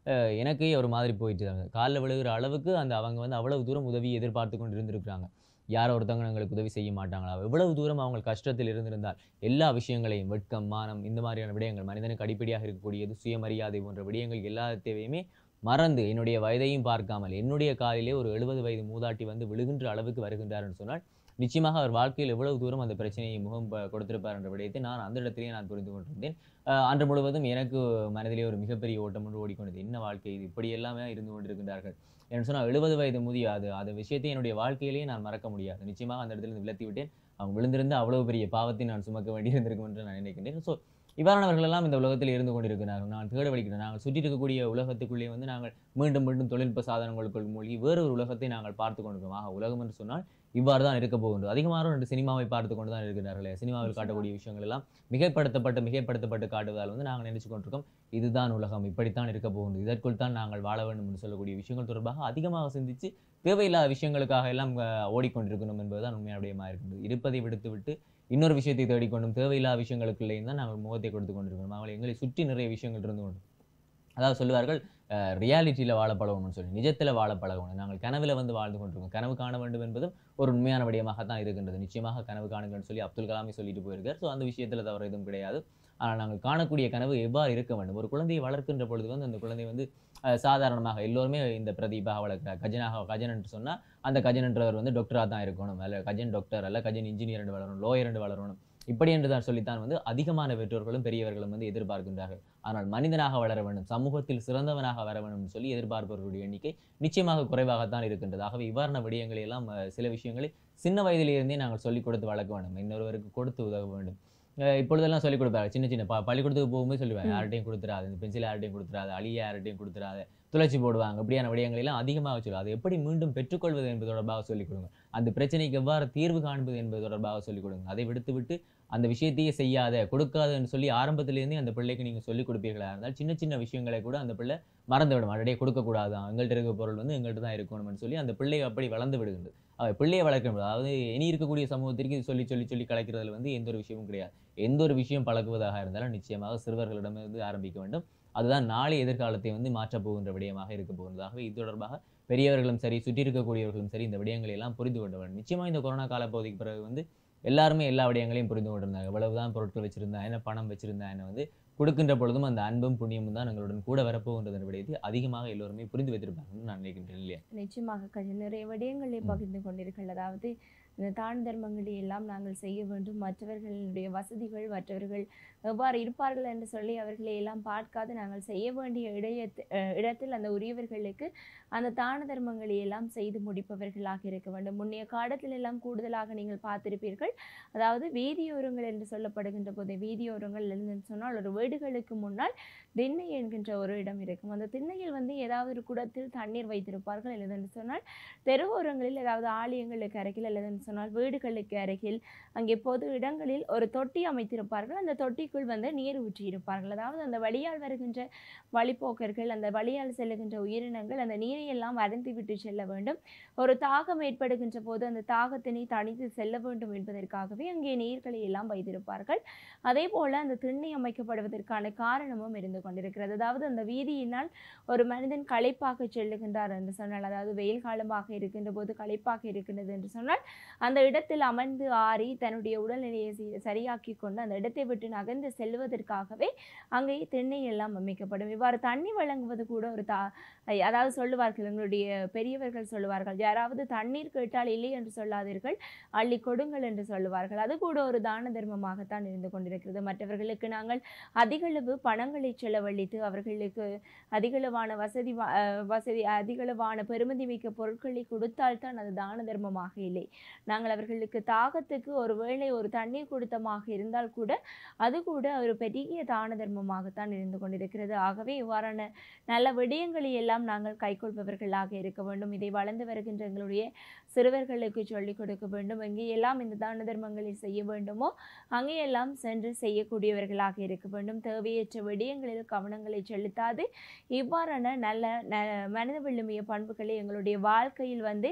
எனக்கே ஒரு மாதிரி போயிட்டு காலில் விழுகிற அளவுக்கு அந்த அவங்க வந்து அவ்வளவு தூரம் உதவியை எதிர்பார்த்து கொண்டு இருந்திருக்கிறாங்க. யாரோ ஒருத்தவங்க எங்களுக்கு உதவி செய்ய மாட்டாங்களா? எவ்வளவு தூரம் அவங்க கஷ்டத்தில் இருந்திருந்தால் எல்லா விஷயங்களையும் வெட்கம், மானம் இந்த மாதிரியான விடயங்கள் மனிதனுக்கு அடிப்படையாக இருக்கக்கூடியது சுயமரியாதை போன்ற விடயங்கள் எல்லாத்தையுமே மறந்து என்னுடைய வயதையும் பார்க்காமல் என்னுடைய காலிலே ஒரு எழுபது வயது மூதாட்டி வந்து விழுகின்ற அளவுக்கு வருகின்றார் என்று சொன்னால் நிச்சயமாக அவர் வாழ்க்கையில் எவ்வளவு தூரம் அந்த பிரச்சனையை முகம் கொடுத்திருப்பார் என்ற விடயத்தை நான் அந்த இடத்திலேயே நான் புரிந்து கொண்டிருந்தேன். அன்று முழுவதும் எனக்கு மனதிலே ஒரு மிகப்பெரிய ஓட்டம் ஒன்று ஓடிக்கொண்டது. என்ன வாழ்க்கை இது, இப்படி எல்லாமே இருந்து கொண்டிருக்கின்றார்கள் என்று சொன்னால் எழுபது வயது முதிய அது அந்த விஷயத்தை என்னுடைய வாழ்க்கையிலேயே நான் மறக்க முடியாது. நிச்சயமாக அந்த இடத்துல விலத்தி விட்டேன். அவங்க விழுந்திருந்து அவ்வளவு பெரிய பாவத்தை நான் சுமக்க வேண்டியிருந்திருக்கும் என்று நான் நினைக்கின்றேன். ஸோ இவ்வாறானவர்கள் எல்லாம் இந்த உலகத்தில் இருந்து கொண்டிருக்கிறார்கள். நான் தேட வலிக்கிறேன். நாங்கள் சுற்றி இருக்கக்கூடிய உலகத்துக்குள்ளே வந்து நாங்கள் மீண்டும் மீண்டும் தொழில்நுட்ப சாதனங்களுக்குள் மூழ்கி வேறொரு உலகத்தை நாங்கள் பார்த்து கொண்டிருக்கோம். ஆக உலகம் என்று சொன்னால் இவ்வாறு தான் இருக்க போகின்றது. அதிகமாக ரெண்டு சினிமாவை பார்த்து கொண்டு தான் இருக்கிறார்களே. சினிமாவில் காட்டக்கூடிய விஷயங்கள் எல்லாம் மிகைப்படுத்தப்பட்டு மிகைப்படுத்தப்பட்டு காட்டுவதால் வந்து நாங்கள் நினைச்சு கொண்டிருக்கோம் இதுதான் உலகம், இப்படித்தான் இருக்க போகின்றது, இதற்குள் தான் நாங்கள் வாழ வேண்டும் என்று சொல்லக்கூடிய விஷயங்கள் தொடர்பாக அதிகமாக சிந்தித்து தேவையில்லாத விஷயங்களுக்காக எல்லாம் ஓடிக்கொண்டிருக்கணும் என்பதுதான் உண்மையான விடயமாக இருக்கின்றது. இருப்பதை விடுத்து விட்டு இன்னொரு விஷயத்தை தேடிக்கொண்டும் தேவையில்லாத விஷயங்களுக்குள்ளேயும் தான் நாங்கள் முகத்தை கொடுத்து கொண்டிருக்கணும். அவங்களை எங்களை சுற்றி நிறைய விஷயங்கள் இருந்து கொண்டு அதாவது சொல்லுவார்கள் ரியாலிட்டியில் வாழ பழகணும்னு சொல்லி நிஜத்தில் வாழ பழகணும். நாங்கள் கனவில் வந்து வாழ்ந்து கொண்டிருக்கோம். கனவு காண வேண்டும் என்பதும் ஒரு உண்மையான விடயமாகத்தான் இருக்கின்றது. நிச்சயமாக கனவு காணுங்கன்னு சொல்லி அப்துல் கலாமே சொல்லிட்டு போயிருக்கார். ஸோ அந்த விஷயத்தில் தவறு எதுவும் கிடையாது. ஆனால் நாங்கள் காணக்கூடிய கனவு எவ்வாறு இருக்க வேண்டும். ஒரு குழந்தையை வளர்க்கின்ற பொழுது வந்து அந்த குழந்தை வந்து சாதாரணமாக எல்லோருமே இந்த பிரதீபாக வளர்க்கிறார். கஜனாக கஜன் என்று சொன்னால் அந்த கஜன் என்றவர் வந்து டாக்டராக தான் இருக்கணும், அல்ல கஜன் டாக்டர் அல்ல கஜன் இன்ஜினியர் என்று வளரணும், லோயர் என்று வளரணும், இப்படி என்று தான் சொல்லித்தான் வந்து அதிகமான பெற்றோர்களும் பெரியவர்களும் வந்து எதிர்பார்க்கின்றார்கள். ஆனால் மனிதனாக வளர வேண்டும், சமூகத்தில் சிறந்தவனாக வர வேண்டும் சொல்லி எதிர்பார்ப்பவர்களுடைய எண்ணிக்கை நிச்சயமாக குறைவாகத்தான் இருக்கின்றது. ஆகவே இவ்வாறான விடயங்களை எல்லாம் சில விஷயங்களை சின்ன வயதிலிருந்தே நாங்கள் சொல்லிக் கொடுத்து வளர்க்க வேண்டும், இன்னொருவருக்கு கொடுத்து உதவ வேண்டும். இப்பொழுதெல்லாம் சொல்லிக் கொடுப்பாங்க. சின்ன சின்ன ப பள்ளிக்கூடத்துக்கு போகும்போது சொல்லுவாங்க, யார்ட்டையும் கொடுத்துறாது, இந்த பென்சில் யார்ட்டையும் கொடுத்துறாது, அழிய யார்ட்டையும் கொடுத்துறாது, துளைச்சி போடுவாங்க. இப்படியான விடயங்கள் எல்லாம் அதிகமாக சொல்லுவாங்க. அதை எப்படி மீண்டும் பெற்றுக்கொள்வது என்பது தொடர்பாக சொல்லிக் கொடுங்க. அந்த பிரச்சனைக்கு எவ்வாறு தீர்வு காண்பது என்பது தொடர்பாக சொல்லிக் கொடுங்க. அதை விடுத்து விட்டு அந்த விஷயத்தையே செய்யாத கொடுக்காது என்று சொல்லி ஆரம்பத்திலேருந்தே அந்த பிள்ளைக்கு நீங்கள் சொல்லிக் கொடுப்பீர்களா இருந்தால் சின்ன சின்ன விஷயங்களை கூட அந்த பிள்ளை மறந்து விடும். அடையே கொடுக்கக்கூடாது, எங்கள்கிட்ட இருக்க பொருள் வந்து எங்கள்கிட்ட தான் இருக்கணும்னு சொல்லி அந்த பிள்ளை அப்படி வளர்ந்து விடுகின்றது. அவர் பிள்ளையை வளர்க்க முடியாது. அதாவது இனி இருக்கக்கூடிய சமூகத்திற்கு இது சொல்லி சொல்லி சொல்லி கலைக்கிறதுல வந்து எந்த ஒரு விஷயமும் கிடையாது. எந்த ஒரு விஷயம் பழகுவதாக இருந்தாலும் நிச்சயமாக சிறுவர்களிடமிருந்து ஆரம்பிக்க வேண்டும். அதுதான் நாளை எதிர்காலத்தை வந்து மாற்றப் போகின்ற விடயமாக இருக்க போகிறதாகவே இது தொடர்பாக பெரியவர்களும் சரி சுற்றி இருக்கக்கூடியவர்களும் சரி இந்த விடயங்களை எல்லாம் புரிந்து கொள்ள வேண்டும். நிச்சயமாக இந்த கொரோனா காலப்பகுதிக்கு பிறகு வந்து எல்லாருமே எல்லா விடயங்களையும் புரிந்து கொண்டிருந்தாங்க. எவ்வளவுதான் பொருட்கள் வச்சிருந்தா என்ன, பணம் வச்சிருந்தா என்ன, வந்து கொடுக்கின்ற பொழுதும் அந்த அன்பும் புண்ணியமும் தான் எங்களுடன் கூட வரப்போகின்றது விடயத்தை அதிகமாக எல்லோருமே புரிந்து வைத்திருப்பாங்கன்னு நான் நினைக்கின்றேன். இல்லையா? நிச்சயமாக கஜன் நிறைய விடயங்களை பகிர்ந்து கொண்டிருக்கள். அதாவது இந்த தான தர்மங்களை எல்லாம் நாங்கள் செய்ய வேண்டும், மற்றவர்களுடைய வசதிகள் மற்றவர்கள் எவ்வாறு இருப்பார்கள் என்று சொல்லி அவர்களை எல்லாம் பார்க்காது நாங்கள் செய்ய வேண்டிய இடையத்து இடத்தில் அந்த உரியவர்களுக்கு அந்த தான தர்மங்களை எல்லாம் செய்து முடிப்பவர்களாக இருக்க வேண்டும். முன்னைய காலத்தில் எல்லாம் கூடுதலாக நீங்கள் பார்த்திருப்பீர்கள். அதாவது வீதியோரங்கள் என்று சொல்லப்படுகின்ற போது வீதியோரங்கள் என்று சொன்னால் ஒரு வீடுகளுக்கு முன்னால் திண்ணை என்கின்ற ஒரு இடம் இருக்கும். அந்த திண்ணையில் வந்து ஏதாவது ஒரு குடத்தில் தண்ணீர் வைத்திருப்பார்கள். இல்லைன்னு சொன்னால் தெருவோரங்களில் ஏதாவது ஆலயங்களுக்கு அருகில் அல்லது சொன்னால் வீடுகளுக்கு அருகில் அங்கே பொது இடங்களில் ஒரு தொட்டி அமைத்திருப்பார்கள். அந்த தொட்டிக்குள் வந்து நீர் ஊற்றி இருப்பார்கள். அதாவது அந்த வழியால் வருகின்ற வழிப்போக்கர்கள், அந்த வழியால் செல்லுகின்ற உயிரினங்கள் அந்த நீரை எல்லாம் அருந்தி விட்டு செல்ல வேண்டும். ஒரு தாகம் ஏற்படுகின்ற போது அந்த தாகத்தினை தணித்து செல்ல வேண்டும் என்பதற்காகவே அங்கே நீர்களை எல்லாம் வைத்திருப்பார்கள். அதே போல அந்த திண்ணை அமைக்கப்படுவதற்கான காரணமும் இருந்து கொண்டிருக்கிறது. அதாவது அந்த வீதியினால் ஒரு மனிதன் களைப்பாக செல்லுகின்றார் என்று சொன்னால், அதாவது வெயில் காலமாக இருக்கின்ற போது களைப்பாக இருக்கின்றது என்று சொன்னால் அந்த இடத்தில் அமர்ந்து ஆறி தன்னுடைய உடல்நிலையை சரியாக்கி கொண்டு அந்த இடத்தை விட்டு நகர்ந்து செல்வதற்காகவே அங்கே திண்ணை எல்லாம் அமைக்கப்படும். இவ்வாறு தண்ணி வழங்குவது கூட ஒரு தா அதாவது சொல்லுவார்கள், எங்களுடைய பெரியவர்கள் சொல்லுவார்கள், யாராவது தண்ணீர் கேட்டால் இல்லை என்று சொல்லாதீர்கள், அள்ளி கொடுங்கள் என்று சொல்லுவார்கள். அது கூட ஒரு தான தர்மமாகத்தான் இருந்து கொண்டிருக்கிறது. மற்றவர்களுக்கு நாங்கள் அதிகளவு பணங்களை செலவழித்து அவர்களுக்கு அதிகளவான வசதி வசதி அதிகளவான பெருமதி மிக்க பொருட்களை கொடுத்தால்தான் அது தான தர்மமாக இல்லை. நாங்கள் அவர்களுக்கு தாகத்துக்கு ஒரு வேளை ஒரு தண்ணீர் கொடுத்தமாக இருந்தால் கூட அது கூட ஒரு பெரிய தான தர்மமாகத்தான் இருந்து கொண்டிருக்கிறது. ஆகவே இவ்வாறான நல்ல விடயங்களை எல்லாம் நாங்கள் கைக்கொள்வது கொள்பவர்களாக இருக்க வேண்டும். இதை வளர்ந்து வருகின்ற எங்களுடைய சிறுவர்களுக்கு சொல்லிக் கொடுக்க வேண்டும். எங்கேயெல்லாம் இந்த தான தர்மங்களை செய்ய வேண்டுமோ அங்கேயெல்லாம் சென்று செய்யக்கூடியவர்களாக இருக்க வேண்டும். தேவையற்ற விடயங்களில் கவனங்களை செலுத்தாது இவ்வாறான நல்ல ந மனித விழுமிய பண்புகளை எங்களுடைய வாழ்க்கையில் வந்து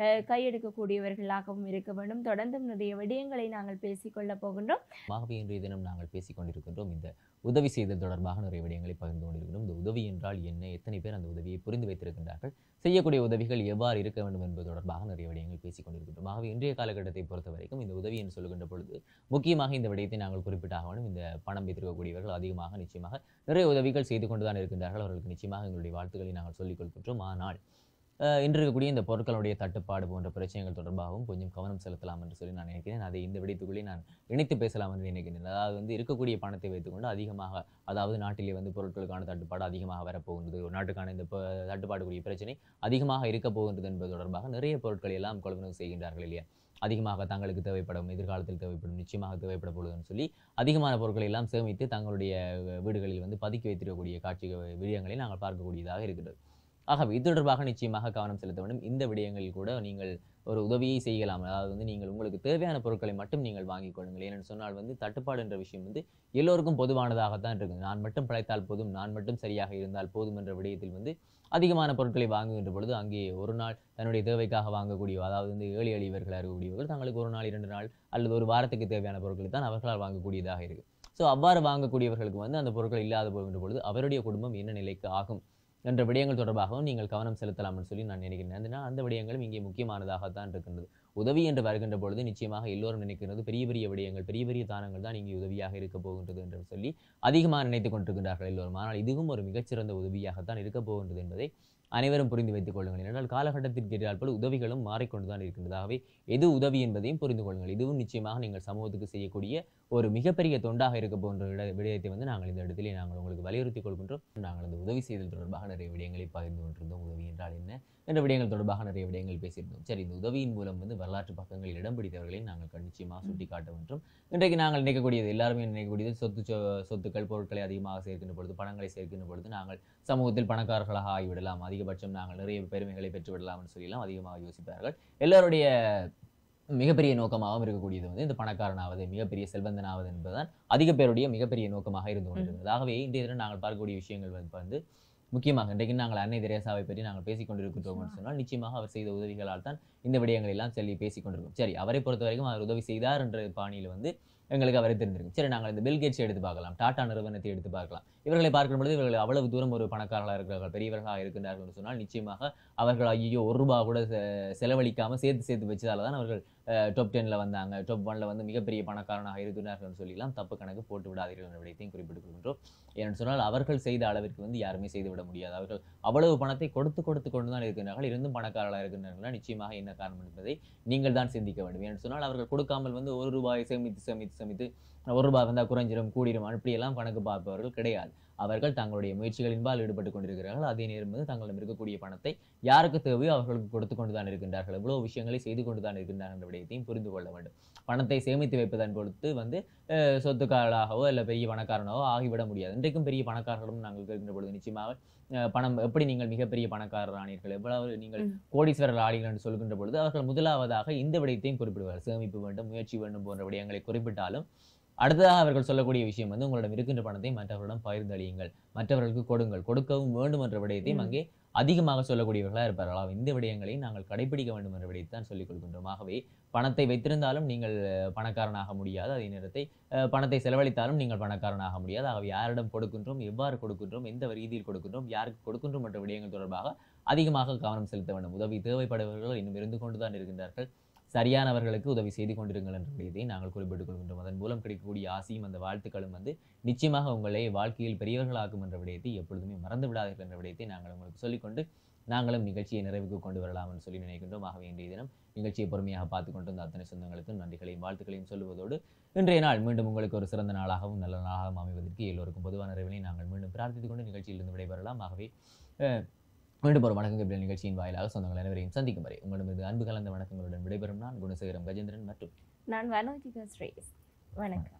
கையெடுக்கக்கூடியவர்களாகவும் இருக்க வேண்டும். தொடர்ந்தும் நிறைய விடயங்களை நாங்கள் பேசிக்கொள்ள போகின்றோம். ஆகவே இன்றைய தினம் நாங்கள் பேசிக் கொண்டிருக்கின்றோம் இந்த உதவி செய்தல் தொடர்பாக நிறைய விடயங்களை பகிர்ந்து கொண்டிருக்கிறோம். இந்த உதவி என்றால் என்ன, எத்தனை பேர் அந்த உதவியை புரிந்து வைத்திருக்கின்றார்கள், செய்யக்கூடிய உதவிகள் எவ்வாறு இருக்க வேண்டும் என்பது தொடர்பாக நிறைய விடயங்கள் பேசிக் கொண்டிருக்கின்றோம். ஆகவே இன்றைய காலகட்டத்தை பொறுத்த வரைக்கும் இந்த உதவி என்று சொல்லுகின்ற பொழுது முக்கியமாக இந்த விடயத்தை நாங்கள் குறிப்பிட்டாக வேண்டும். இந்த பணம் வைத்திருக்கக்கூடியவர்கள் அதிகமாக நிச்சயமாக நிறைய உதவிகள் செய்து கொண்டுதான் இருக்கின்றார்கள். அவர்களுக்கு நிச்சயமாக எங்களுடைய வாழ்த்துக்களை நாங்கள் சொல்லிக் கொள்கின்றோம். ஆனால் இன்று இருக்கக்கூடிய இந்த பொருட்களுடைய தட்டுப்பாடு போன்ற பிரச்சனைகள் தொடர்பாகவும் கொஞ்சம் கவனம் செலுத்தலாம் என்று சொல்லி நான் நினைக்கிறேன். அதை இந்த விடயத்துக்குள்ளே நான் இணைத்து பேசலாம் என்று நினைக்கிறேன். அதாவது வந்து இருக்கக்கூடிய பணத்தை வைத்துக்கொண்டு அதிகமாக, அதாவது நாட்டிலே வந்து பொருட்களுக்கான தட்டுப்பாடு அதிகமாக வரப்போகின்றது, ஒரு நாட்டுக்கான இந்த தட்டுப்பாடுக்கூடிய பிரச்சனை அதிகமாக இருக்க போகின்றது என்பது தொடர்பாக நிறைய பொருட்களை எல்லாம் கொள்வனவு செய்கின்றார்கள் இல்லையா. அதிகமாக தங்களுக்கு தேவைப்படும், எதிர்காலத்தில் தேவைப்படும், நிச்சயமாக தேவைப்பட போகுதுன்னு சொல்லி அதிகமான பொருட்களை எல்லாம் சேமித்து தங்களுடைய வீடுகளில் வந்து பதுக்கி வைத்திருக்கக்கூடிய காட்சி விடயங்களை நாங்கள் பார்க்கக்கூடியதாக இருக்கிறது. ஆகவே இது தொடர்பாக நிச்சயமாக கவனம் செலுத்த வேண்டும். இந்த விடயங்களில் கூட நீங்கள் ஒரு உதவியை செய்யலாம். அதாவது வந்து நீங்கள் உங்களுக்கு தேவையான பொருட்களை மட்டும் நீங்கள் வாங்கிக் கொள்ளுங்கள். ஏனென்று சொன்னால் வந்து தட்டுப்பாடு என்ற விஷயம் வந்து எல்லோருக்கும் பொதுவானதாகத்தான் இருக்குது. நான் மட்டும் பிழைத்தால் போதும், நான் மட்டும் சரியாக இருந்தால் போதும் என்ற விடயத்தில் வந்து அதிகமான பொருட்களை வாங்குகின்ற பொழுது அங்கே ஒரு நாள் தன்னுடைய தேவைக்காக வாங்கக்கூடிய, அதாவது வந்து ஏழை எளியவர்களாக இருக்கக்கூடியவர்கள் தங்களுக்கு ஒரு நாள் இரண்டு நாள் அல்லது ஒரு வாரத்துக்கு தேவையான பொருட்களை தான் அவர்களால் வாங்கக்கூடியதாக இருக்குது. ஸோ அவ்வாறு வாங்கக்கூடியவர்களுக்கு வந்து அந்த பொருட்கள் இல்லாத போகின்ற பொழுது அவருடைய குடும்பம் என்ன நிலைக்கு ஆகும் என்ற விடயங்கள் தொடர்பாகவும் நீங்கள் கவனம் செலுத்தலாம் என்று சொல்லி நான் நினைக்கிறேன். அதனால் அந்த விடயங்களும் இங்கே முக்கியமானதாகத்தான் இருக்கின்றது. உதவி என்று வருகின்ற பொழுது நிச்சயமாக எல்லோரும் நினைக்கிறது பெரிய பெரிய விடயங்கள், பெரிய பெரிய தானங்கள் தான் இங்கே உதவியாக இருக்க போகின்றது என்று சொல்லி அதிகமாக நினைத்துக் கொண்டிருக்கின்றார்கள் எல்லோரும். ஆனால் இதுவும் ஒரு மிகச்சிறந்த உதவியாகத்தான் இருக்க போகின்றது என்பதை அனைவரும் புரிந்து வைத்துக் கொள்ளுங்கள். என்றால் காலகட்டத்திற்கு ஏற்றாற்போல் உதவிகளும் மாறிக்கொண்டுதான் இருக்கின்றதாகவே எது உதவி என்பதையும் புரிந்து கொள்ளுங்கள். இதுவும் நிச்சயமாக நீங்கள் சமூகத்துக்கு செய்யக்கூடிய ஒரு மிகப்பெரிய தொண்டாக இருக்க போன்ற விடயத்தை வந்து நாங்கள் இந்த இடத்திலே நாங்கள் உங்களுக்கு வலியுறுத்திக் கொள்கின்றோம். நாங்கள் அந்த உதவி செய்தல் தொடர்பாக நிறைய விடயங்களை பகிர்ந்து கொண்டிருந்தோம். உதவி என்றால் என்ன என்ற விடயங்கள் தொடர்பாக நிறைய விடயங்கள் பேசியிருந்தோம். சரி, இந்த உதவியின் மூலம் வந்து வரலாற்று பக்கங்களில் இடம் பிடித்தவர்களை நாங்கள் நிச்சயமாக சுட்டிக்காட்ட வேண்டும். இன்றைக்கு நாங்கள் நினைக்கக்கூடியது, எல்லாருமே நினைக்கக்கூடியது சொத்து சொத்துக்கள் பொருட்களை அதிகமாக சேர்க்கின்ற பொழுது, பணங்களை சேர்க்கின்ற பொழுது நாங்கள் சமூகத்தில் பணக்காரர்களாக ஆகிவிடலாம், அதிகபட்சம் நாங்கள் நிறைய பெருமைகளை பெற்றுவிடலாம் என்று சொல்லலாம் அதிகமாக யோசிப்பார்கள். எல்லாருடைய மிகப்பெரிய நோக்கமாகவும் இருக்கக்கூடியது வந்து இந்த பணக்காரனாவது, மிகப்பெரிய செல்வந்தனாவது என்பதுதான் அதிக பேருடைய மிகப்பெரிய நோக்கமாக இருந்து கொண்டிருக்கிறது. ஆகவே இன்றைய தினம் நாங்கள் பார்க்கக்கூடிய விஷயங்கள் வந்து முக்கியமாக இன்றைக்கு நாங்கள் அன்னை தெரேசாவை பற்றி நாங்கள் பேசிக் கொண்டிருக்கிறோம் என்று சொன்னால் நிச்சயமாக அவர் செய்த உதவிகளால் தான் இந்த விடயங்கள் எல்லாம் சொல்லி பேசிக் கொண்டிருக்கோம். சரி, அவரை பொறுத்த வரைக்கும் அவர் உதவி செய்தார் என்ற பாணியில் வந்து எங்களுக்கு அவரை தெரிந்திருக்கும். சரி, நாங்கள் இந்த பில் கேட்ஸை எடுத்து பார்க்கலாம், டாடா நிறுவனத்தை எடுத்து பார்க்கலாம். இவர்களை பார்க்கும் பொழுது இவர்கள் அவ்வளவு தூரம் ஒரு பணக்காரர்களாக இருக்கிறார்கள், பெரியவர்களாக இருக்கின்றார்கள் என்று சொன்னால் நிச்சயமாக அவர்கள் ஐயோ ஒரு ரூபா கூட செலவழிக்காமல் சேர்த்து சேர்த்து வச்சதால தான் அவர்கள் டாப் டென்ல வந்தாங்க, டாப் ஒன்ல வந்து மிகப்பெரிய பணக்காரனாக இருக்கிறார்கள் சொல்லிலாம் தப்பு கணக்கு போட்டு விடாதீர்கள் என்ற விடயத்தையும் குறிப்பிட்டுக் கொள்கின்றோம். ஏன்னு சொன்னால் அவர்கள் செய்த அளவிற்கு வந்து யாருமே செய்து விட முடியாது. அவர்கள் அவ்வளவு பணத்தை கொடுத்து கொடுத்து கொண்டு தான் இருக்கின்றார்கள், இருந்தும் பணக்காரர்களாக இருக்கின்றார்கள். நிச்சயமாக என்ன காரணம் என்பதை நீங்கள் தான் சிந்திக்க வேண்டும். ஏன்னு சொன்னால் அவர்கள் கொடுக்காமல் வந்து ஒரு ரூபாயை சேமித்து சேமித்து சேமித்து ஒரு ரூபாய் வந்தால் குறைஞ்சிரும் கூடிரும் அப்படியெல்லாம் கணக்கு பார்ப்பவர்கள் கிடையாது. அவர்கள் தங்களுடைய முயற்சிகளின்பால் ஈடுபட்டு கொண்டிருக்கிறார்கள். அதே நேரம் வந்து தங்களிடம் இருக்கக்கூடிய பணத்தை யாருக்கு தேவையோ அவர்களுக்கு கொடுத்து கொண்டுதான் இருக்கின்றார்கள். எவ்வளவு விஷயங்களை செய்து கொண்டுதான் இருக்கின்றார்கள் என்ற விடயத்தையும் புரிந்து கொள்ள வேண்டும். பணத்தை சேமித்து வைப்பதன் பொறுத்து வந்து சொத்துக்காரர்களாகவோ இல்லை பெரிய பணக்காரனாகவோ ஆகிவிட முடியாது. இன்றைக்கும் பெரிய பணக்காரர்களும் நாங்கள் இருக்கின்ற பொழுது நிச்சயமாக பணம் எப்படி நீங்கள் மிகப்பெரிய பணக்காரர் ஆனீர்கள், எவ்வளவு நீங்கள் கோடீஸ்வரர் ஆனீர்கள் என்று சொல்கின்ற பொழுது அவர்கள் முதலாவதாக இந்த விடயத்தையும் குறிப்பிடுவார்கள். சேமிப்பு வேண்டும், முயற்சி வேண்டும் போன்ற விடயங்களை குறிப்பிட்டாலும் அடுத்ததாக அவர்கள் சொல்லக்கூடிய விஷயம் வந்து உங்களிடம் இருக்கின்ற பணத்தை மற்றவர்களிடம் பகிர்ந்தளியுங்கள், மற்றவர்களுக்கு கொடுங்கள், கொடுக்கவும் வேண்டும் என்ற விடயத்தையும் அங்கே அதிகமாக சொல்லக்கூடியவர்களாக இருப்பார்கள். இந்த விடயங்களை நாங்கள் கடைபிடிக்க வேண்டும் என்ற விடயத்தை தான் சொல்லிக் கொள்கின்றோம். ஆகவே பணத்தை வைத்திருந்தாலும் நீங்கள் பணக்காரனாக முடியாது, அதே நேரத்தை பணத்தை செலவழித்தாலும் நீங்கள் பணக்காரனாக முடியாது. ஆகவே யாரிடம் கொடுக்கின்றோம், எவ்வாறு கொடுக்கின்றோம், எந்த ரீதியில் கொடுக்கின்றோம், யாருக்கு கொடுக்கின்றோம் என்ற விடயங்கள் தொடர்பாக அதிகமாக கவனம் செலுத்த வேண்டும். உதவி தேவைப்படுபவர்கள் இன்னும் இருந்து கொண்டுதான் இருக்கின்றார்கள். சரியானவர்களுக்கு உதவி செய்து கொண்டிருங்கள் என்ற விடயத்தை நாங்கள் குறிப்பிட்டுக் கொள்கின்றோம். அதன் மூலம் கிடைக்கக்கூடிய ஆசையும் அந்த வாழ்த்துக்களும் வந்து நிச்சயமாக உங்களை வாழ்க்கையில் பெரியவர்களாக்கும் என்ற விடயத்தை எப்பொழுதுமே மறந்து விடாதீர்கள் என்ற விடயத்தை நாங்கள் உங்களுக்கு சொல்லிக்கொண்டு நாங்களும் நிகழ்ச்சியை நிறைவுக்கு கொண்டு வரலாம் என்று சொல்லி நினைக்கின்றோம். ஆகவே இன்றைய தினம் நிகழ்ச்சியை பொறுமையாக பார்த்து கொண்டு வந்த அத்தனை சொந்தங்களுக்கும் நன்றிகளையும் வாழ்த்துக்களையும் சொல்லுவதோடு இன்றைய நாள் மீண்டும் உங்களுக்கு ஒரு சிறந்த நாளாகவும் நல்ல நாளாகவும் அமைவதற்கு எல்லோருக்கும் பொதுவான நிறைவினை நாங்கள் மீண்டும் பிரார்த்தித்துக் கொண்டு நிகழ்ச்சியிலிருந்து விடைபெறலாம். ஆகவே மீண்டும் ஒரு வணக்கம் கேப்டன் நிகழ்ச்சியின் வாயிலாக சொந்தங்கள் அனைவரையும் சந்திக்கும் வரை உங்களிடமிருந்து அன்பு கலந்த வணக்கங்களுடன் விடைபெறும் நான் குணசேகரம் கஜேந்திரன் மற்றும் நான் வனோஜிகா ஸ்ரேஸ். வணக்கம்.